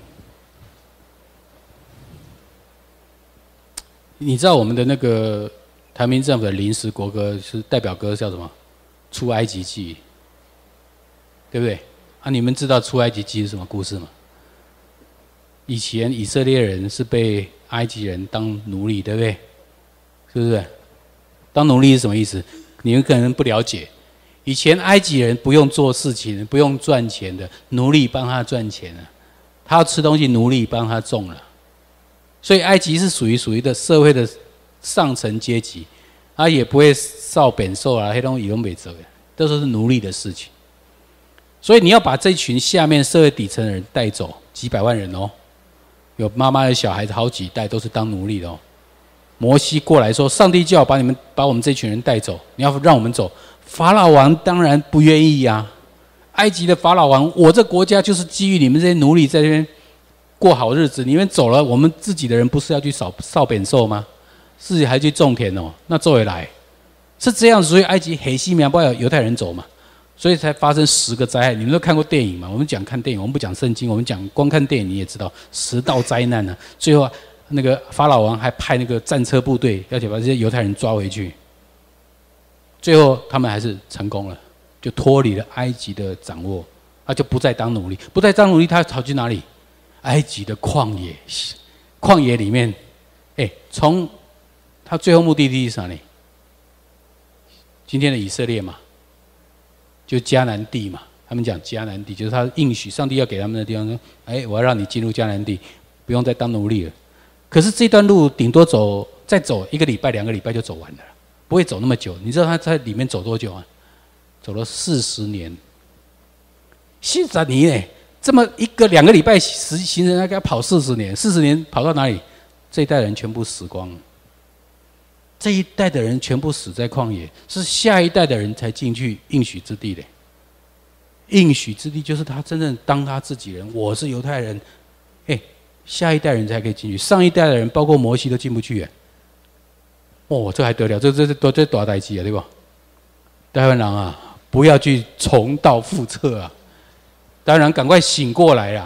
你知道我们的那个台民政府的临时国歌是代表歌叫什么？出埃及记，对不对？啊，你们知道出埃及记是什么故事吗？以前以色列人是被埃及人当奴隶，对不对？是不是？当奴隶是什么意思？你们可能不了解。以前埃及人不用做事情，不用赚钱的，奴隶帮他赚钱了。他要吃东西，奴隶帮他种了。所以埃及是属于属于的社会的上层阶级，他也不会少贬瘦啊，黑东以东北泽，都是奴隶的事情。所以你要把这群下面社会底层的人带走，几百万人哦，有妈妈的小孩子好几代都是当奴隶的哦。摩西过来说：“上帝叫我把你们把我们这群人带走，你要让我们走。”法老王当然不愿意呀、啊。埃及的法老王，我这国家就是基于你们这些奴隶在这边过好日子，你们走了，我们自己的人不是要去扫扫扁兽吗？自己还去种田哦，那做回来是这样子。所以埃及黑西苗不要犹太人走嘛，所以才发生十个灾害。你们都看过电影嘛？我们讲看电影，我们不讲圣经，我们讲光看电影你也知道十道灾难呢、啊。最后那个法老王还派那个战车部队，要去把这些犹太人抓回去。最后他们还是成功了，就脱离了埃及的掌握，他就不再当奴隶，不再当奴隶，他跑去哪里？埃及的旷野，旷野里面，哎，从他最后目的地是哪里？今天的以色列嘛，就迦南地嘛。他们讲迦南地，就是他应许上帝要给他们的地方，说，哎，我要让你进入迦南地，不用再当奴隶了。可是这段路顶多走，再走一个礼拜、两个礼拜就走完了，不会走那么久。你知道他在里面走多久啊？走了四十年。四十年呢？这么一个两个礼拜行行程，他给他跑四十年，四十年跑到哪里？这一代人全部死光了。这一代的人全部死在旷野，是下一代的人才进去应许之地的。应许之地就是他真正当他自己人，我是犹太人，哎，下一代人才可以进去，上一代的人包括摩西都进不去。哦，这还得了？这这这多这多大代志啊，对吧？台湾人啊，不要去重蹈覆辙啊！当然，赶快醒过来啦！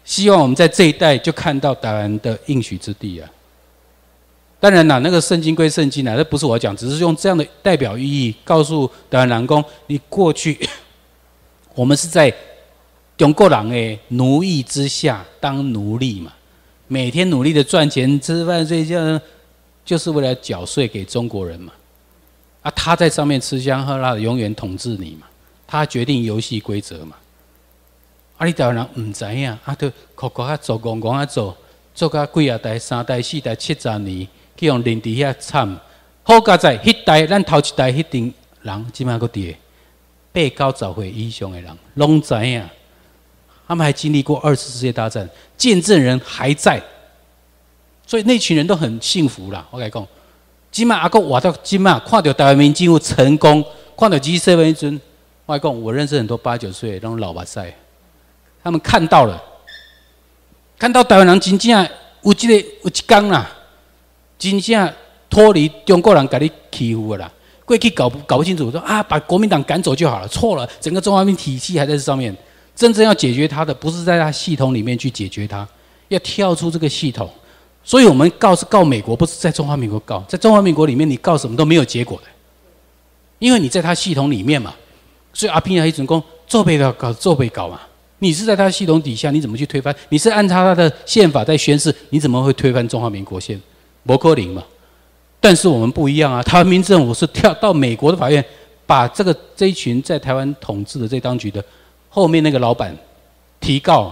希望我们在这一代就看到台湾的应许之地啊。当然啦，那个圣经归圣经啊，那不是我讲，只是用这样的代表意义告诉台湾人讲，你过去我们是在中国人的奴役之下当奴隶嘛，每天努力的赚钱、吃饭、睡觉，就是为了缴税给中国人嘛。啊，他在上面吃香喝辣的，永远统治你嘛，他决定游戏规则嘛。啊，你台湾人唔知影，啊，就苦苦啊做，戆戆啊做，做到几啊代、三代、四代、七十年，去用认伫遐惨。好佳在迄代，咱头一代迄阵人，即摆搁伫八九十岁以上的人，拢知影。他们还经历过二次世界大战，见证人还在，所以那群人都很幸福啦。我跟你讲，今麦阿哥活到今麦，看到台湾民进入成功，看到 G 七 一尊，我跟你讲，我认识很多八九岁那种老把赛，他们看到了，看到台湾人真正有这个有一天啦，真正脱离中国人给你欺负啦。过去搞不搞不清楚，说啊把国民党赶走就好了，错了，整个中华民体系还在这上面。真正要解决它的，不是在它系统里面去解决它，要跳出这个系统。所以我们告是告美国，不是在中华民国告。在中华民国里面，你告什么都没有结果的，因为你在它系统里面嘛。所以阿扁还一直讲做被告，做被告嘛。你是在它系统底下，你怎么去推翻？你是按照它的宪法在宣誓，你怎么会推翻中华民国宪？不可能嘛。但是我们不一样啊，台湾民政府是跳到美国的法院，把这个这一群在台湾统治的这当局的。后面那个老板提告，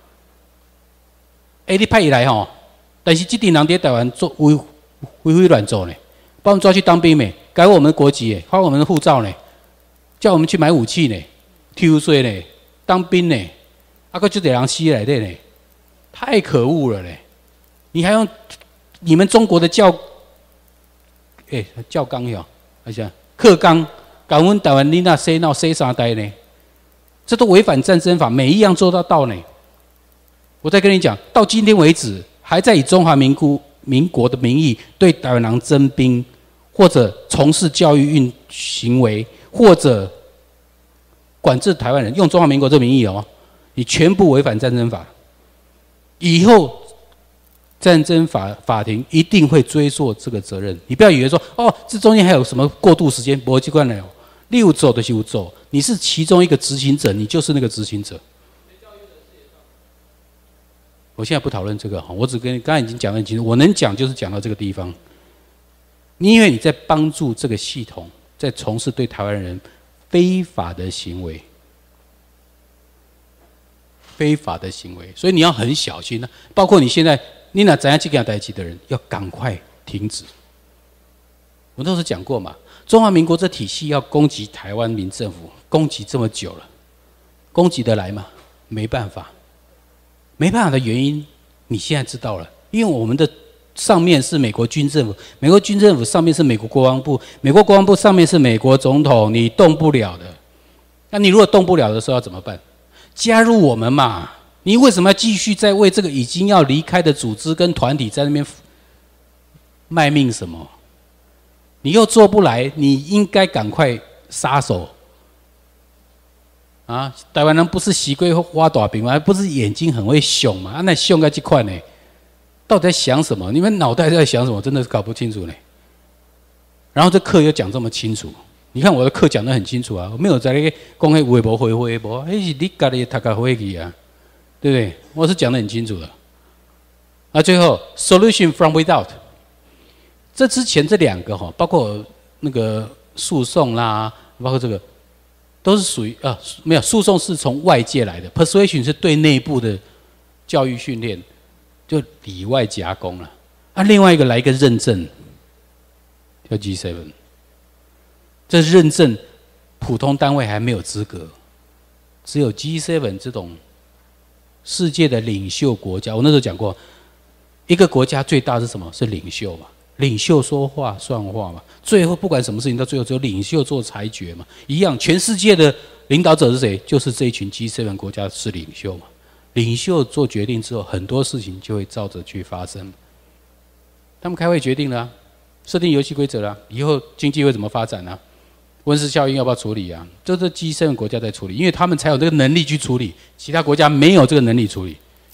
哎、欸，你派伊来吼，但是这群人在台湾做违违规乱做呢，把我们抓去当兵呢，改我们的国籍，发我们的护照呢，叫我们去买武器呢，抽税呢，当兵呢，啊个就得人死来的呢，太可恶了呢！你还用你们中国的教，哎、欸，教纲哟，而且课纲，搞阮台湾你那洗脑洗三代呢？这都违反战争法，每一样做到到呢。我再跟你讲，到今天为止，还在以中华民国民国的名义对台湾人征兵，或者从事教育运行为，或者管制台湾人，用中华民国这名义哦，你全部违反战争法。以后战争法法庭一定会追溯这个责任。你不要以为说哦，这中间还有什么过渡时间，不会机关来哦。你有走的就有走，你是其中一个执行者，你就是那个执行者。我现在不讨论这个，我只跟你刚才已经讲得很清楚，我能讲就是讲到这个地方。因为你在帮助这个系统，在从事对台湾人非法的行为，非法的行为，所以你要很小心啊。包括你现在，你哪怎样去跟他在一起的人，要赶快停止。我那时候讲过嘛。中华民国这体系要攻击台湾民政府，攻击这么久了，攻击得来吗？没办法，没办法的原因，你现在知道了，因为我们的上面是美国军政府，美国军政府上面是美国国防部，美国国防部上面是美国总统，你动不了的。那你如果动不了的时候要怎么办？加入我们嘛！你为什么要继续在为这个已经要离开的组织跟团体在那边卖命什么？你又做不来，你应该赶快撒手啊！台湾人不是习惯挖大饼吗？不是眼睛很会凶吗？啊，那凶在这块呢，到底在想什么？你们脑袋在想什么？真的是搞不清楚呢。然后这课又讲这么清楚，你看我的课讲得很清楚啊，我没有在那个讲那微博回微博，那是你家己读个回去啊，对不对？我是讲得很清楚的。啊，最后 solution from without。这之前这两个哈，包括那个诉讼啦，包括这个，都是属于啊，没有诉讼是从外界来的 ，persuasion 是对内部的教育训练，就里外夹攻了。啊，另外一个来一个认证，叫 G 七， 这认证普通单位还没有资格，只有 G 七 这种世界的领袖国家。我那时候讲过，一个国家最大是什么？是领袖嘛。领袖说话算话嘛，最后不管什么事情，到最后只有领袖做裁决嘛。一样，全世界的领导者是谁？就是这一群 G 七 国家是领袖嘛。领袖做决定之后，很多事情就会照着去发生。他们开会决定了、啊，设定游戏规则了、啊，以后经济会怎么发展啊？温室效应要不要处理啊？这是 G 七 国家在处理，因为他们才有这个能力去处理，其他国家没有这个能力处理。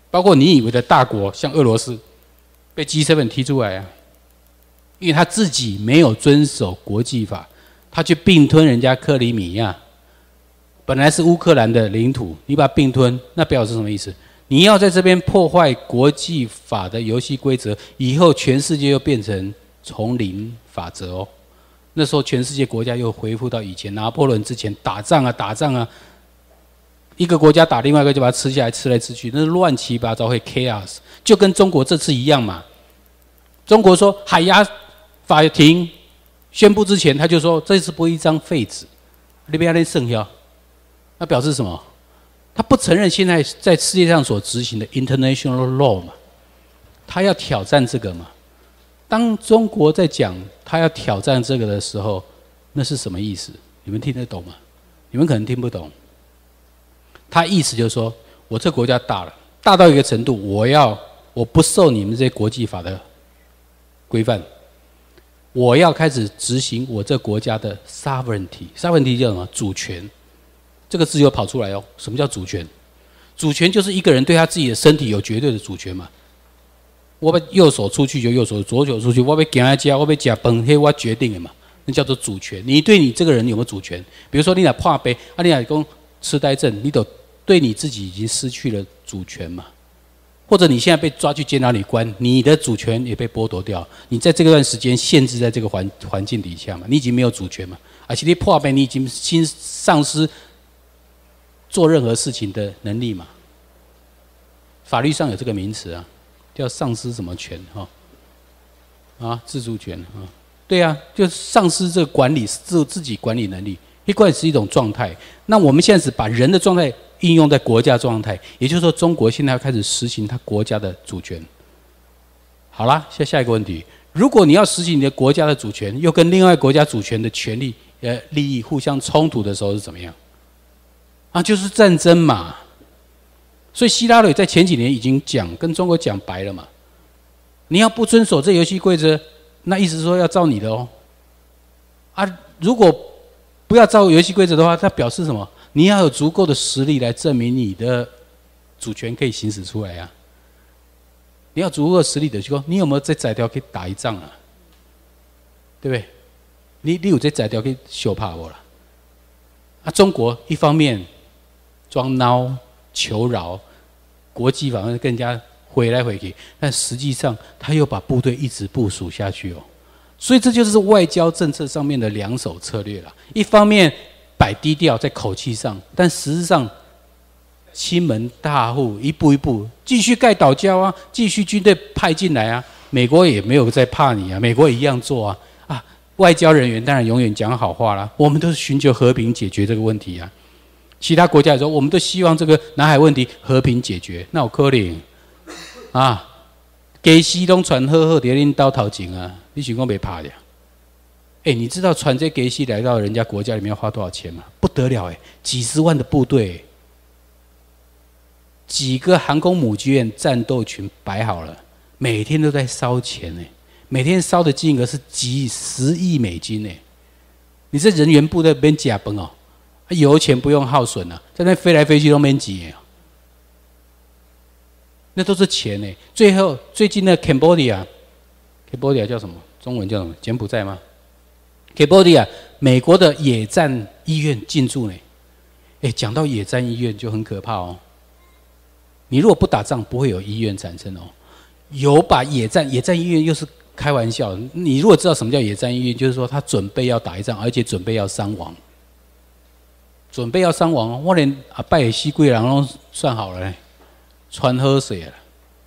包括你以为的大国，像俄罗斯，被 G 七 踢出来啊，因为他自己没有遵守国际法，他去并吞人家克里米亚，本来是乌克兰的领土，你把它并吞，那表示什么意思？你要在这边破坏国际法的游戏规则，以后全世界又变成丛林法则哦。那时候全世界国家又恢复到以前拿破仑之前打仗啊打仗啊，一个国家打另外一个就把它吃下来，吃来吃去，那是乱七八糟，会 chaos， 就跟中国这次一样嘛。中国说海牙法庭宣布之前，他就说这次不会一张废纸，你不要那剩下，那表示什么？他不承认现在在世界上所执行的 international law 嘛，他要挑战这个嘛。当中国在讲他要挑战这个的时候，那是什么意思？你们听得懂吗？你们可能听不懂。他意思就是说，我这国家大了，大到一个程度，我要我不受你们这些国际法的规范，我要开始执行我这国家的 sovereignty。sovereignty 叫什么？主权。这个字又跑出来哦。什么叫主权？主权就是一个人对他自己的身体有绝对的主权嘛。我把右手出去就右手，左手出去，我要行在家，我要吃饭，那我决定的嘛，那叫做主权。你对你这个人有没有主权？比如说你俩破杯，啊，你俩讲痴呆症，你都对你自己已经失去了主权嘛。或者你现在被抓去监牢里关，你的主权也被剥夺掉，你在这段时间限制在这个环环境底下嘛，你已经没有主权嘛，而且你破杯，你已经新丧失做任何事情的能力嘛。法律上有这个名词啊，叫丧失什么权哈？啊，自主权啊，对啊，就丧失这个管理自自己管理能力，一贯是一种状态。那我们现在是把人的状态应用在国家状态，也就是说，中国现在要开始实行它国家的主权。好啦，下下一个问题：如果你要实行你的国家的主权，又跟另外国家主权的权利、呃利益互相冲突的时候是怎么样？啊，就是战争嘛。所以希拉蕊在前几年已经讲，跟中国讲白了嘛。你要不遵守这游戏规则，那意思是说要照你的哦。啊，如果不要照游戏规则的话，它表示什么？你要有足够的实力来证明你的主权可以行使出来啊！你要足够的实力的去说，你有没有这宰掉可以打一仗啊？对不对？你你有这宰掉可以羞怕我了？啊，中国一方面装孬求饶，国际法更加回来回去，但实际上他又把部队一直部署下去哦。所以这就是外交政策上面的两手策略了。一方面摆低调在口气上，但实质上亲门大户一步一步继续盖岛礁啊，继续军队派进来啊。美国也没有在怕你啊，美国也一样做啊。啊，外交人员当然永远讲好话啦，我们都是寻求和平解决这个问题啊。其他国家也说，我们都希望这个南海问题和平解决，那有可能啊？给西东传好好在恁刀头前啊，你想讲没怕的？哎，你知道传这给西来到人家国家里面要花多少钱吗？不得了哎，几十万的部队，几个航空母舰战斗群摆好了，每天都在烧钱哎，每天烧的金额是几十亿美金哎，你这人员部在边假崩哦。油钱不用耗损了、啊，在那飞来飞去都没钱、啊，那都是钱呢、欸。最后最近的 Cambodia，Cambodia 叫什么？中文叫什么？柬埔寨吗 ？Cambodia 美国的野战医院进驻呢、欸。哎，讲到野战医院就很可怕哦。你如果不打仗，不会有医院产生哦。有把野战野战医院又是开玩笑。你如果知道什么叫野战医院，就是说他准备要打一仗，而且准备要伤亡。准备要伤亡，我连阿拜的西贵人都算好了嘞，穿喝水了。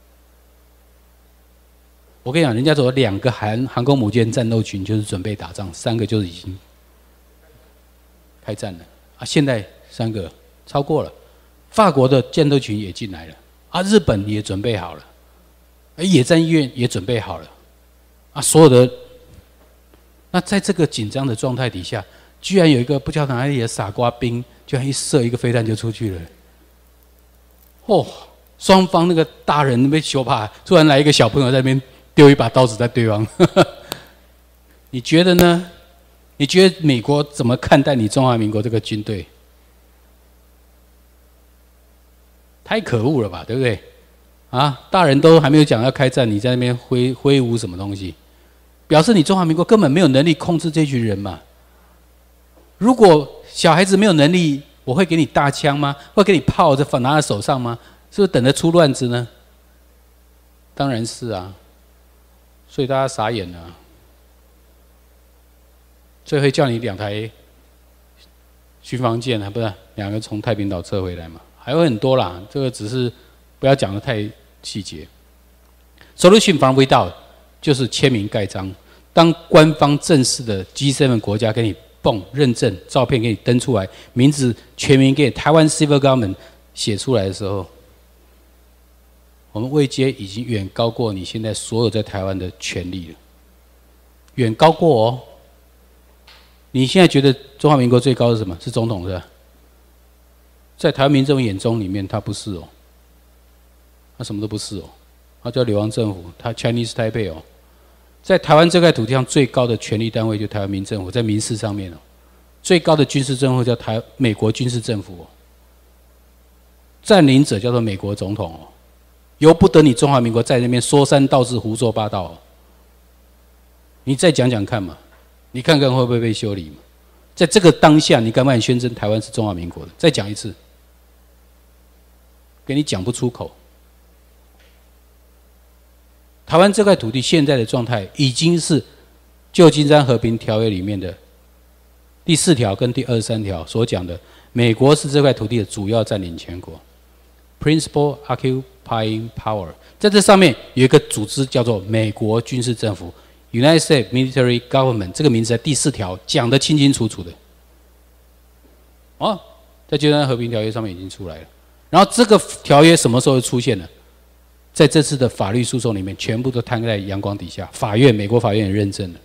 我跟你讲，人家说两个航航空母舰战斗群就是准备打仗，三个就是已经开战了啊！现在三个超过了，法国的战斗群也进来了啊，日本也准备好了，野战医院也准备好了啊，所有的那在这个紧张的状态底下。居然有一个不知道哪里的傻瓜兵，居然一射一个飞弹就出去了。哦，双方那个大人被羞怕，突然来一个小朋友在那边丢一把刀子在对方。你觉得呢？你觉得美国怎么看待你中华民国这个军队？太可恶了吧，对不对？ 啊，大人都还没有讲要开战，你在那边挥挥舞什么东西？表示你中华民国根本没有能力控制这群人嘛。如果小孩子没有能力，我会给你大枪吗？会给你炮在拿在手上吗？是不是等着出乱子呢？当然是啊。所以大家傻眼了、啊。最后叫你两台巡防舰，还不是两个从太平岛撤回来嘛？还有很多啦，这个只是不要讲得太细节。Solution from without 就是签名盖章，当官方正式的 G 七 国家给你蹦认证，照片给你登出来，名字全名给台湾 Civil Government 写出来的时候，我们位阶已经远高过你现在所有在台湾的权利了，远高过哦。你现在觉得中华民国最高是什么？是总统是吧？在台湾民众眼中里面，他不是哦，他什么都不是哦，他叫流亡政府，他 Chinese Taipei 哦。在台湾这块土地上最高的权力单位就台湾民政府，在民事上面哦，最高的军事政府叫台美国军事政府哦，占领者叫做美国总统哦，由不得你中华民国在那边说三道四、胡说八道哦。你再讲讲看嘛。你看看会不会被修理嘛？在这个当下，你敢不敢宣称台湾是中华民国的？再讲一次，给你讲不出口。台湾这块土地现在的状态，已经是旧金山和平条约里面的第四条跟第二十三条所讲的，美国是这块土地的主要占领权国 （Principal Occupying Power）。在这上面有一个组织叫做美国军事政府。United States Military Government 这个名字在第四条讲得清清楚楚的，哦，在旧金山和平条约上面已经出来了。然后这个条约什么时候出现呢？在这次的法律诉讼里面，全部都摊在阳光底下。法院，美国法院也认证了，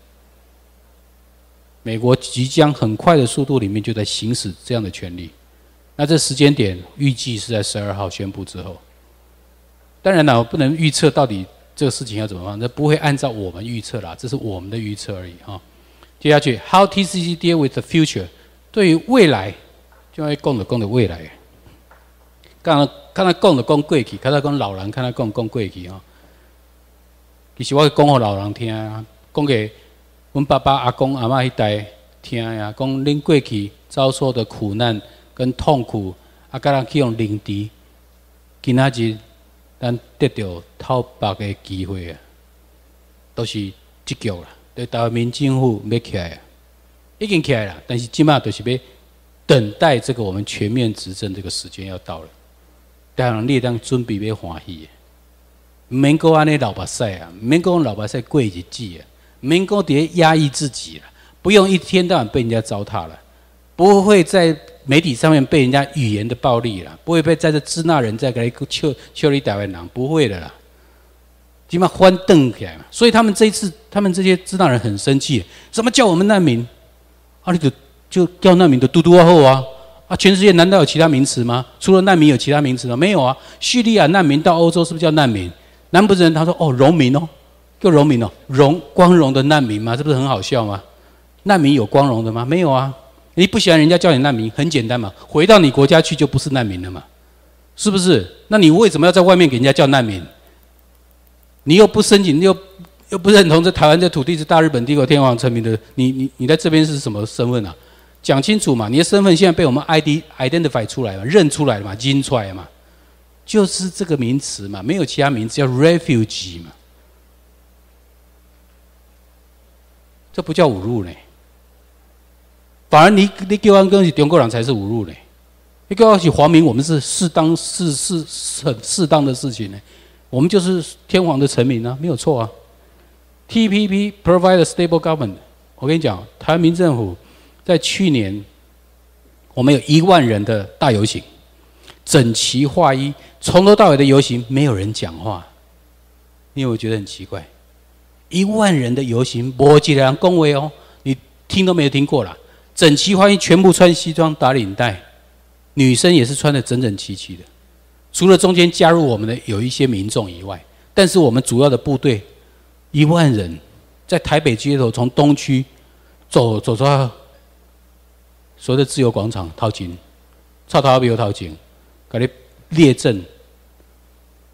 美国即将很快的速度里面就在行使这样的权利。那这时间点预计是在十二号宣布之后。当然了，我不能预测到底。这个事情要怎么办？这不会按照我们预测啦，这是我们的预测而已哈。接下去 ，How T C C deal with the future？ 对于未来，就要讲的讲的未来。刚刚看他讲的讲过去，看他讲老人，看他讲讲过去哈。其实我讲给老人听啊，讲给阮爸爸、阿公、阿嬷迄代听呀，讲恁过去遭受的苦难跟痛苦，啊，甲人去用领地，今仔日。咱得到讨白的机会啊，都是积极啦。对台湾民政府要起来啊，已经起来了，但是即马就是要等待这个我们全面执政这个时间要到了。当然，你会当准备要欢喜的，唔免讲安尼老百姓啊，唔免讲老百姓过日子啊，唔免讲伫咧压抑自己了，不用一天到晚被人家糟蹋了，不会在。媒体上面被人家语言的暴力啦，不会被在这支那人在给你笑笑你台湾人，不会的啦，起码翻瞪起来嘛。所以他们这一次，他们这些支那人很生气，什么叫我们难民？啊，你就就叫难民的嘟嘟啊后啊啊！全世界难道有其他名词吗？除了难民有其他名词吗？没有啊。叙利亚难民到欧洲是不是叫难民？南部人他说哦，荣民哦，叫荣民哦，荣光荣的难民嘛，这不是很好笑吗？难民有光荣的吗？没有啊。你不喜欢人家叫你难民，很简单嘛，回到你国家去就不是难民了嘛，是不是？那你为什么要在外面给人家叫难民？你又不申请，又又不认同这台湾这土地是大日本帝国天皇成民的，你你你在这边是什么身份啊？讲清楚嘛，你的身份现在被我们 I D identify 出来了，认出来了嘛，认出来了嘛，就是这个名词嘛，没有其他名字，叫 refugee 嘛，这不叫侮辱呢。反而你你叫我们是中国人才是侮辱呢，你叫我是皇民，我们是适当适适很适当的事情呢，我们就是天皇的臣民啊，没有错啊。T P P provide a stable government， 我跟你讲，台湾民政府在去年我们有一万人的大游行，整齐划一，从头到尾的游行没有人讲话，你有没有觉得很奇怪？一万人的游行，没一个人讲话哦，你听都没有听过啦。整齐划一，全部穿西装打领带，女生也是穿得整整齐齐的。除了中间加入我们的有一些民众以外，但是我们主要的部队一万人，在台北街头从东区走走到所谓的自由广场头前，臭头庙头前，给你列阵，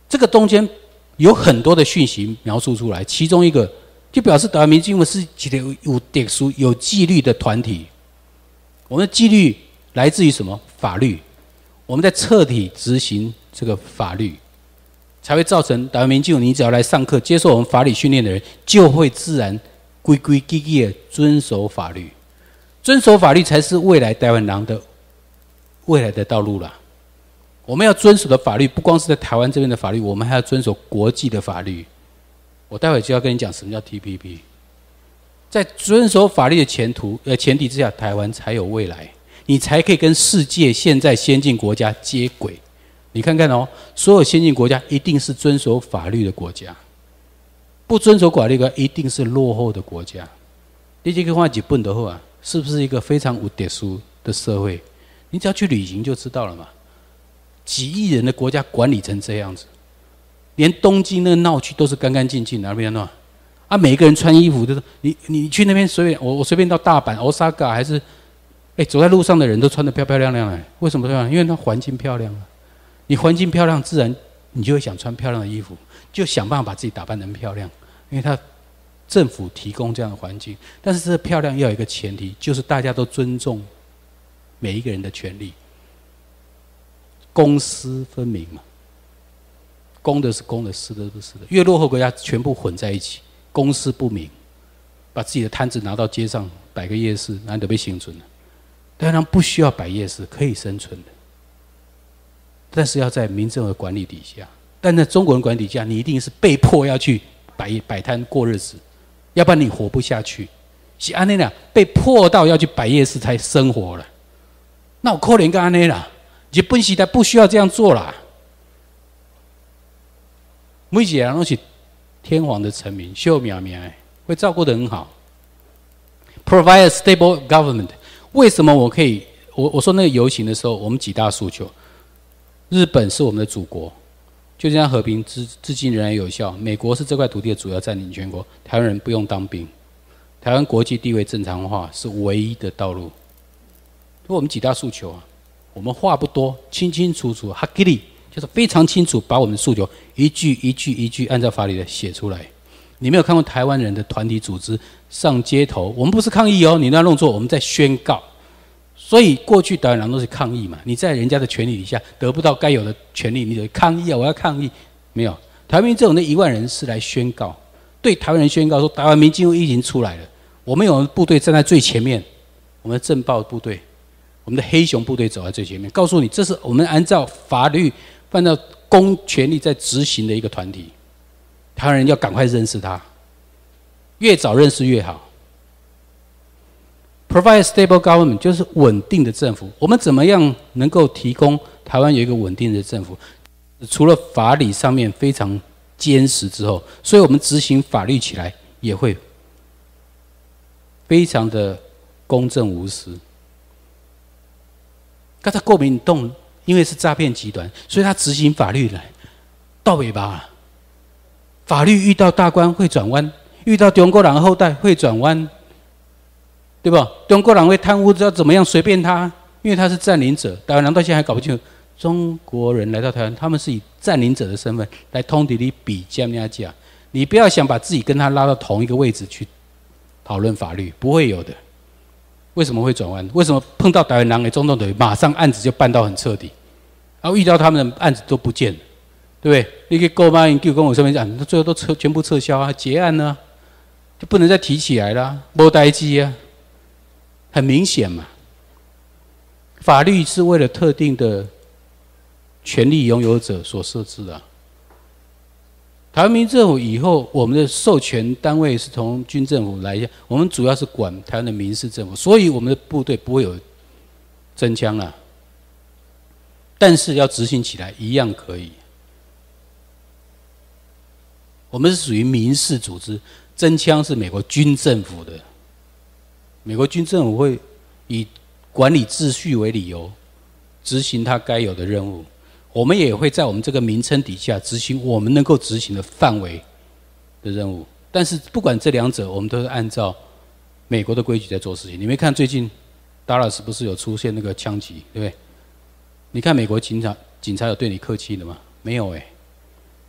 这个中间有很多的讯息描述出来，其中一个就表示台湾民进是一个有特殊、有纪律的团体。我们的纪律来自于什么？法律。我们在彻底执行这个法律，才会造成台湾民进。你只要来上课、接受我们法理训练的人，就会自然规规矩矩的遵守法律。遵守法律才是未来台湾人的未来的道路啦。我们要遵守的法律，不光是在台湾这边的法律，我们还要遵守国际的法律。我待会就要跟你讲什么叫 T P P。在遵守法律的前途呃前提之下，台湾才有未来，你才可以跟世界现在先进国家接轨。你看看哦，所有先进国家一定是遵守法律的国家，不遵守法律的国家一定是落后的国家。你这个话日本的话，是不是一个非常有特殊的社会？你只要去旅行就知道了嘛。几亿人的国家管理成这样子，连东京那个闹区都是干干净净的，那边弄啊，每一个人穿衣服就是你你去那边随便，我我随便到大阪、Osaka 还是，哎，走在路上的人都穿得漂漂亮亮的，为什么漂亮？因为那环境漂亮啊。你环境漂亮，自然你就会想穿漂亮的衣服，就想办法把自己打扮得漂亮，因为他政府提供这样的环境。但是这个漂亮要有一个前提，就是大家都尊重每一个人的权利。公私分明嘛，公的是公的，私的是私的。越落后国家全部混在一起，公私不明，把自己的摊子拿到街上摆个夜市，难得被生存了。当然不需要摆夜市，可以生存的，但是要在民政的管理底下。但在中国人管理底下，你一定是被迫要去摆摆摊过日子，要不然你活不下去。是安内啦，被迫到要去摆夜市才生活了，那我可怜跟安内啦。日本时代不需要这样做啦，每一个人都是天皇的臣民，秀苗苗会照顾得很好。Provide a stable government。为什么我可以？我我说那个游行的时候，我们几大诉求：日本是我们的祖国，就这样和平至至今仍然有效。美国是这块土地的主要占领权国，台湾人不用当兵，台湾国际地位正常化是唯一的道路。我们几大诉求啊。我们话不多，清清楚楚，哈吉利就是非常清楚，把我们的诉求一句一句一句按照法理的写出来。你没有看过台湾人的团体组织上街头？我们不是抗议哦，你那样弄错，我们在宣告。所以过去台湾人都是抗议嘛，你在人家的权利底下得不到该有的权利，你就抗议啊！我要抗议。没有，台湾民这种那一万人是来宣告，对台湾人宣告说，台湾民进入疫情出来了，我们有部队站在最前面，我们的政报部队。我们的黑熊部队走在最前面，告诉你，这是我们按照法律、按照公权力在执行的一个团体。台湾人要赶快认识它，越早认识越好。Provide a stable government 就是稳定的政府。我们怎么样能够提供台湾有一个稳定的政府？除了法理上面非常坚实之后，所以我们执行法律起来也会非常的公正无私。刚才国民党因为是诈骗集团，所以他执行法律来到尾巴。法律遇到大官会转弯，遇到中国人后代会转弯，对吧？中国人会贪污，要怎么样随便他，因为他是占领者。台湾人到现在还搞不清楚，中国人来到台湾，他们是以占领者的身份来通敌你比价价价。你不要想把自己跟他拉到同一个位置去讨论法律，不会有的。为什么会转弯？为什么碰到台湾人的总统队，马上案子就办到很彻底，然后遇到他们的案子都不见了，对不对？你去购买就跟我这边讲，最后都撤，全部撤销啊，结案呢、啊，就不能再提起来了，没代志啊，很明显嘛。法律是为了特定的权利拥有者所设置的、啊。台湾民主政府以后，我们的授权单位是从军政府来，我们主要是管台湾的民事政府，所以我们的部队不会有真枪啊，但是要执行起来一样可以。我们是属于民事组织，真枪是美国军政府的，美国军政府会以管理秩序为理由，执行它该有的任务。我们也会在我们这个名称底下执行我们能够执行的范围的任务，但是不管这两者，我们都是按照美国的规矩在做事情。你没看最近达拉斯不是有出现那个枪击，对不对？你看美国警察警察有对你客气的吗？没有哎、欸。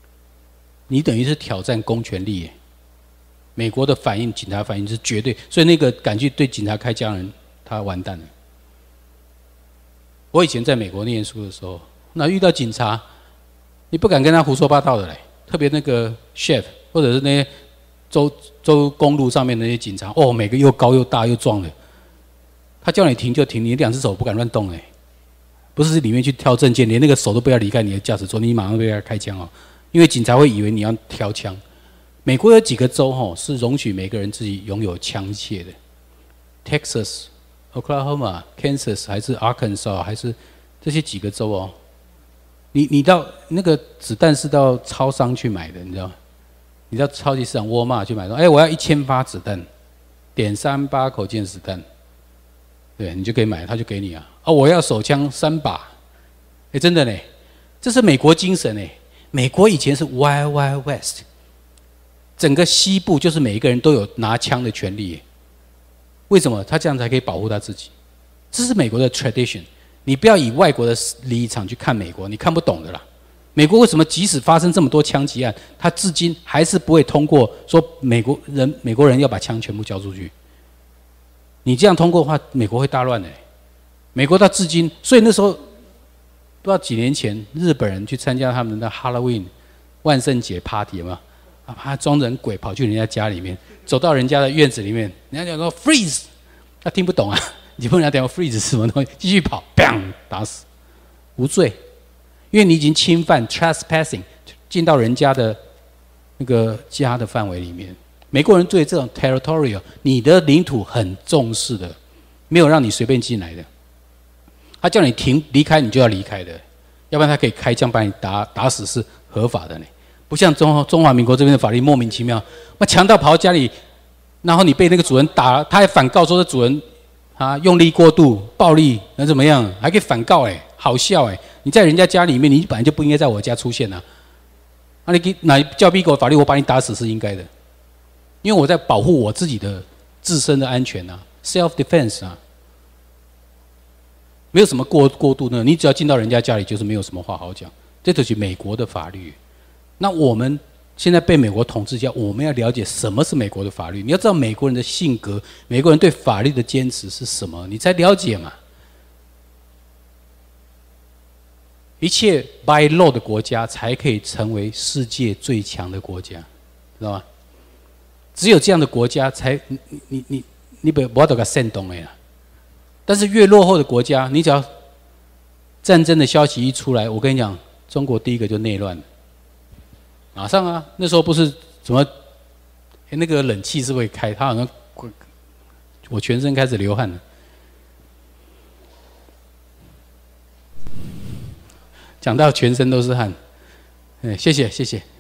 你等于是挑战公权力耶。美国的反应，警察反应是绝对，所以那个敢去对警察开枪的人，他完蛋了。我以前在美国念书的时候，那遇到警察，你不敢跟他胡说八道的嘞，特别那个 chef 或者是那些州州公路上面的那些警察，哦，每个又高又大又壮的，他叫你停就停，你两只手不敢乱动哎，不是里面去挑证件，连那个手都不要离开你的驾驶座，你马上被他开枪哦，因为警察会以为你要挑枪。美国有几个州吼是容许每个人自己拥有枪械的 ，Texas、Oklahoma、Kansas 还是 Arkansas 还是这些几个州哦。你你到那个子弹是到超商去买的，你知道吗？你到超级市场沃尔玛去买，说哎我要一千发子弹，点三八口径子弹，对你就可以买，他就给你啊。哦我要手枪三把，哎真的呢，这是美国精神哎。美国以前是 Wild Wild West。整个西部就是每一个人都有拿枪的权利，为什么？他这样才可以保护他自己，这是美国的 tradition。你不要以外国的立场去看美国，你看不懂的啦。美国为什么即使发生这么多枪击案，他至今还是不会通过说美国人美国人要把枪全部交出去？你这样通过的话，美国会大乱的。美国到至今，所以那时候不知道几年前，日本人去参加他们的 Halloween 万圣节 party 有没有？他装人鬼跑去人家家里面，走到人家的院子里面，人家讲说 freeze， 他听不懂啊，你问人家讲 freeze 是什么东西，继续跑 ，bang 打死，无罪，因为你已经侵犯 trespassing 进到人家的那个家的范围里面。美国人对这种 territorial， 你的领土很重视的，没有让你随便进来的。他叫你停离开，你就要离开的，要不然他可以开枪把你打打死是合法的呢。不像中中华民国这边的法律莫名其妙，那强盗跑到家里，然后你被那个主人打，他还反告说这主人啊用力过度、暴力，那怎么样？还可以反告哎、欸，好笑哎、欸！你在人家家里面，你本来就不应该在我家出现啊！那、啊、你给哪叫逼狗法律，我把你打死是应该的，因为我在保护我自己的自身的安全啊 ，self defense 啊，没有什么过过度呢。你只要进到人家家里，就是没有什么话好讲，这就是美国的法律。那我们现在被美国统治下，我们要了解什么是美国的法律。你要知道美国人的性格，美国人对法律的坚持是什么，你才了解嘛。一切 by law 的国家才可以成为世界最强的国家，知道吗？只有这样的国家才你你你你不不要个煽动的呀。但是越落后的国家，你只要战争的消息一出来，我跟你讲，中国第一个就内乱了。马上啊！那时候不是什么，欸、那个冷气是会开，他好像我全身开始流汗了。讲到全身都是汗，哎，谢谢谢谢。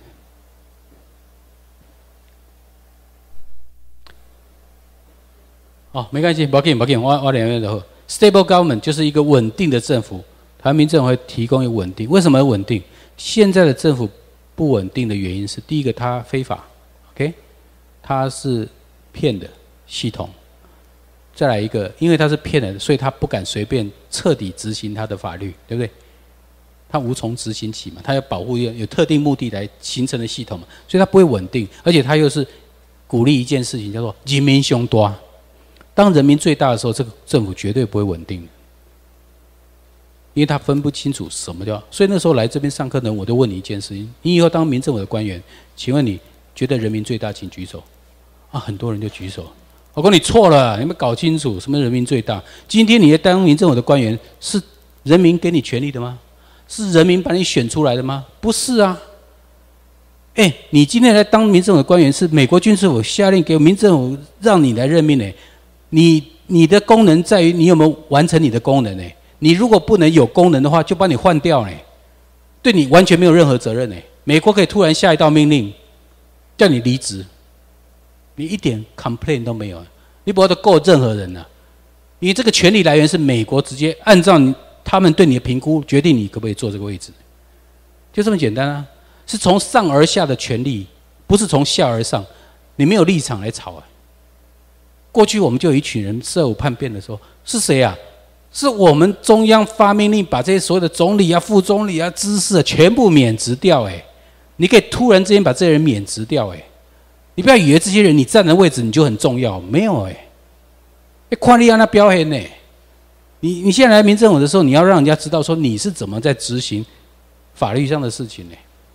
哦，没关系，不要紧不要紧，我我两个然后 ，stable government 就是一个稳定的政府，台湾民政会提供一个稳定。为什么稳定？现在的政府不稳定的原因是，第一个它非法 ，OK， 它是骗的系统。再来一个，因为它是骗人，所以它不敢随便彻底执行它的法律，对不对？它无从执行起嘛，它要保护有特定目的来形成的系统嘛，所以它不会稳定，而且它又是鼓励一件事情叫做人民上大。当人民最大的时候，这个政府绝对不会稳定的，因为他分不清楚什么叫。所以那时候来这边上课的人，我都问你一件事情：你以后当民政府的官员，请问你觉得人民最大，请举手。啊，很多人就举手。我说你错了，你们搞清楚什么人民最大。今天你当民政府的官员，是人民给你权力的吗？是人民把你选出来的吗？不是啊。哎，你今天来当民政府的官员，是美国军政府下令给民政府让你来任命的。你你的功能在于你有没有完成你的功能呢？你如果不能有功能的话，就把你换掉呢，对你完全没有任何责任呢。美国可以突然下一道命令，叫你离职，你一点 complain 都没有，你不要够任何人啊。因为这个权力来源是美国直接按照你他们对你的评估决定你可不可以坐这个位置，就这么简单啊。是从上而下的权力，不是从下而上，你没有立场来吵啊。过去我们就有一群人涉武叛变的时候，是谁啊？是我们中央发命令把这些所有的总理啊、副总理啊、知识啊全部免职掉，哎， 你可以突然之间把这些人免职掉，哎，你不要以为这些人你站的位置你就很重要，没有哎，哎，看你让他表现呢。你你现在来民政府的时候，你要让人家知道说你是怎么在执行法律上的事情呢？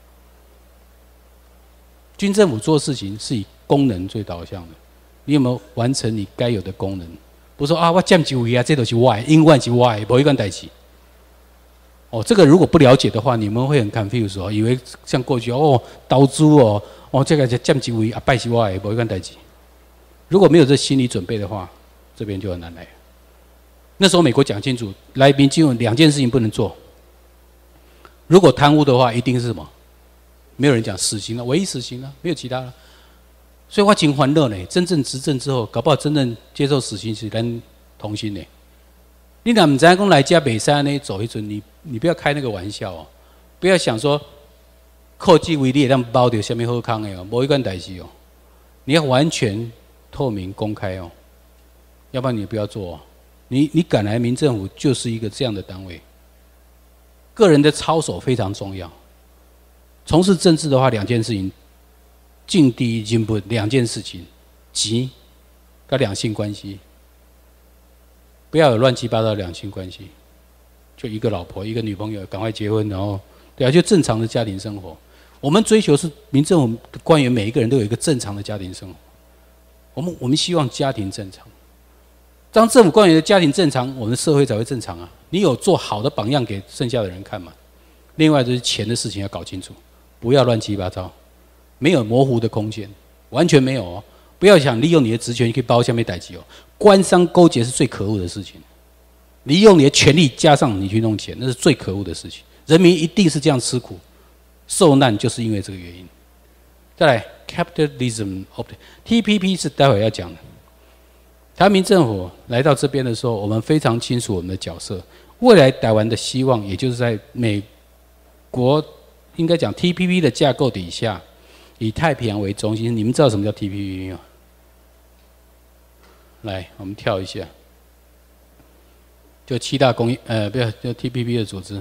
军政府做事情是以功能最导向的，你有没有完成你该有的功能？不是说啊，我占一位啊，这都是我的，永远是我的，没一件代志。哦，这个如果不了解的话，你们会很 confused 哦，以为像过去哦，刀珠哦，哦这个就占一位啊，拜是我的，没一件代志。如果没有这心理准备的话，这边就很难来。那时候美国讲清楚，来宾就有两件事情不能做。如果贪污的话，一定是什么？没有人讲死刑了，唯一死刑了，没有其他了。所以我挺欢乐呢。真正执政之后，搞不好真正接受死刑是咱同心呢。你若唔知讲来家北山呢走一阵，你你不要开那个玩笑哦，不要想说靠这为例，让包掉下面好康的哦，无一件代志哦。你要完全透明公开哦，要不然你不要做哦。你你赶来民政府就是一个这样的单位，个人的操守非常重要。从事政治的话，两件事情，进第一进步两件事情，急跟两性关系，不要有乱七八糟的两性关系，就一个老婆一个女朋友，赶快结婚，然后对啊，就正常的家庭生活。我们追求是民政府官员每一个人都有一个正常的家庭生活，我们我们希望家庭正常。当政府官员的家庭正常，我们的社会才会正常啊！你有做好的榜样给剩下的人看嘛？另外就是钱的事情要搞清楚。不要乱七八糟，没有模糊的空间，完全没有哦！不要想利用你的职权可以包下面代志哦。官商勾结是最可恶的事情，利用你的权力加上你去弄钱，那是最可恶的事情。人民一定是这样吃苦、受难，就是因为这个原因。再来 ，capitalism of the T P P 是待会要讲的。台湾民政府来到这边的时候，我们非常清楚我们的角色。未来台湾的希望，也就是在美国。应该讲 T P P 的架构底下，以太平洋为中心。你们知道什么叫 T P P 吗？来，我们跳一下，就七大工业，呃，不要，就 T P P 的组织。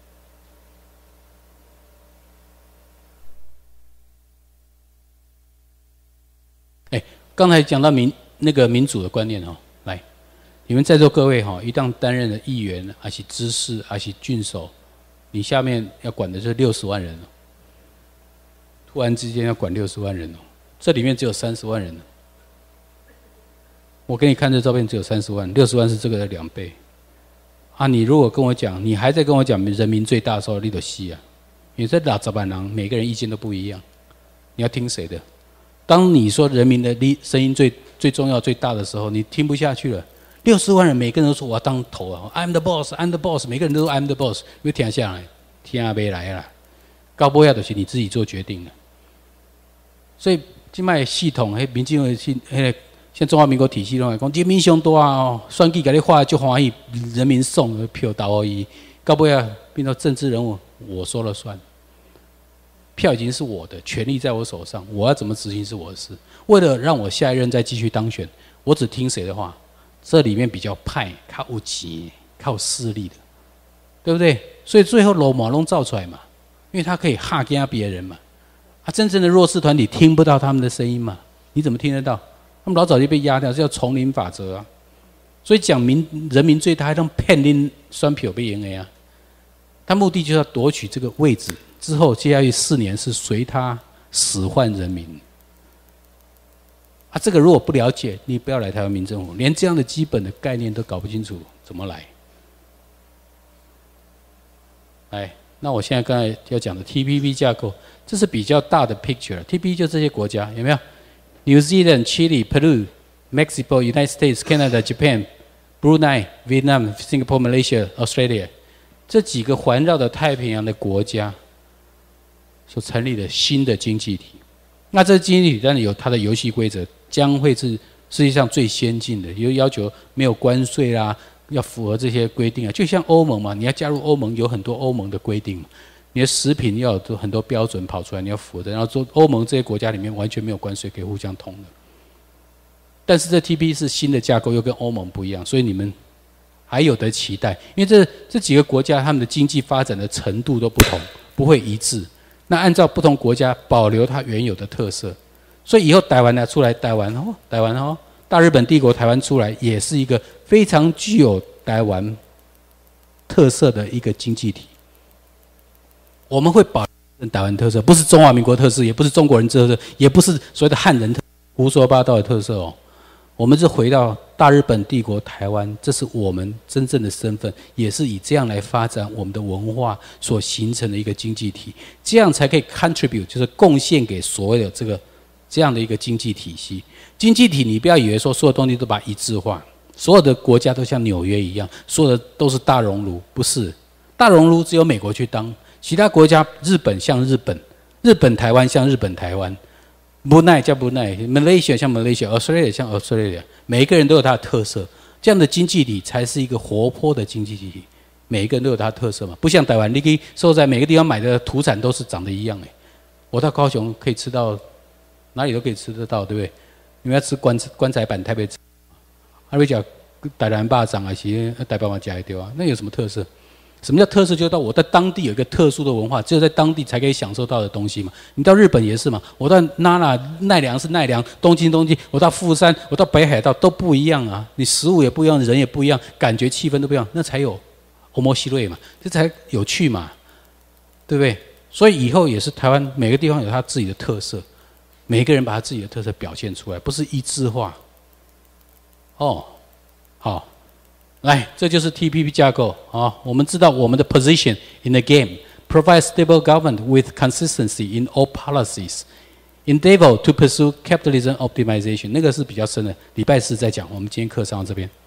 哎，刚才讲到民那个民主的观念哦，来，你们在座各位哈，一旦担任了议员，还是知事，还是郡守。你下面要管的是六十万人哦，突然之间要管六十万人哦，这里面只有三十万人。我给你看这照片，只有三十万，六十万是这个的两倍。啊，你如果跟我讲，你还在跟我讲人民最大的时候，你就死啊！你这六十万人，每个人意见都不一样，你要听谁的？当你说人民的声音最最重要、最大的时候，你听不下去了。六十万人，每个人都说我要当头啊 ！I'm the boss, I'm the boss， 每个人都说 I'm the boss， 因为停下来，听没来啦，到尾仔就是你自己做决定了。所以现在系统，迄民政的系，迄个像中华民国体系拢来讲，人民上大哦，选举给你画就欢喜，人民送票投而已，到尾仔变成政治人物，我说了算。票已经是我的，权力在我手上，我要怎么执行是我的事。为了让我下一任再继续当选，我只听谁的话？这里面比较派、靠有钱、靠势力的，对不对？所以最后罗马龙造出来嘛，因为他可以吓惊别人嘛。啊，真正的弱势团体听不到他们的声音嘛？你怎么听得到？他们老早就被压掉，是叫丛林法则啊。所以讲民人民最大，还让骗恁选票被赢的啊。他目的就是要夺取这个位置，之后接下去四年是随他使唤人民。啊，这个如果不了解，你不要来台湾民政府，连这样的基本的概念都搞不清楚，怎么来？来，那我现在刚才要讲的 T P P 架构，这是比较大的 picture。T P P 就这些国家，有没有 ？New Zealand、Chile、Peru、Mexico、United States、Canada、Japan、Brunei、Vietnam、Singapore、Malaysia、Australia 这几个环绕的太平洋的国家所成立的新的经济体。那这经济体当然有它的游戏规则。将会是世界上最先进的，有要求没有关税啦，要符合这些规定啊。就像欧盟嘛，你要加入欧盟，有很多欧盟的规定，你的食品要有很多标准跑出来，你要符合的。然后说欧盟这些国家里面完全没有关税，可以互相通的。但是这 T P P 是新的架构，又跟欧盟不一样，所以你们还有得期待，因为这这几个国家他们的经济发展的程度都不同，不会一致。 那按照不同国家保留它原有的特色，所以以后台湾呢出来，台湾哦，台湾哦，大日本帝国台湾出来，也是一个非常具有台湾特色的一个经济体。我们会保留台湾特色，不是中华民国特色，也不是中国人特色，也不是所谓的汉人特色，胡说八道的特色哦。我们是回到大日本帝国台湾，这是我们真正的身份，也是以这样来发展我们的文化所形成的一个经济体，这样才可以 contribute， 就是贡献给所谓的这个这样的一个经济体系。经济体，你不要以为说所有东西都把它一致化，所有的国家都像纽约一样，所有的都是大熔炉，不是。大熔炉只有美国去当，其他国家，日本像日本，日本台湾像日本台湾。不奈叫不奈 ，Malaysia 像 Malaysia，Australia 像 Australia， 每一个人都有它的特色，这样的经济体才是一个活泼的经济体。每一个人都有它的特色嘛，不像台湾，你可以说在每个地方买的土产都是长得一样哎。我到高雄可以吃到，哪里都可以吃得到，对不对？你们要吃棺棺材板，台北吃，还会讲台南霸掌啊，其台北嘛加一丢啊，那有什么特色？什么叫特色？就到我在当地有一个特殊的文化，只有在当地才可以享受到的东西嘛。你到日本也是嘛，我到奈良奈良是奈良，东京东京，我到富山，我到北海道都不一样啊。你食物也不一样，人也不一样，感觉气氛都不一样，那才有欧摩西瑞嘛，这才有趣嘛，对不对？所以以后也是台湾每个地方有它自己的特色，每一个人把他自己的特色表现出来，不是一致化。哦，好。来，这就是 T P P 架构啊。我们知道我们的 position in the game provide stable government with consistency in all policies, endeavor to pursue capitalism optimization。那个是比较深的，礼拜四再讲。我们今天课上到这边。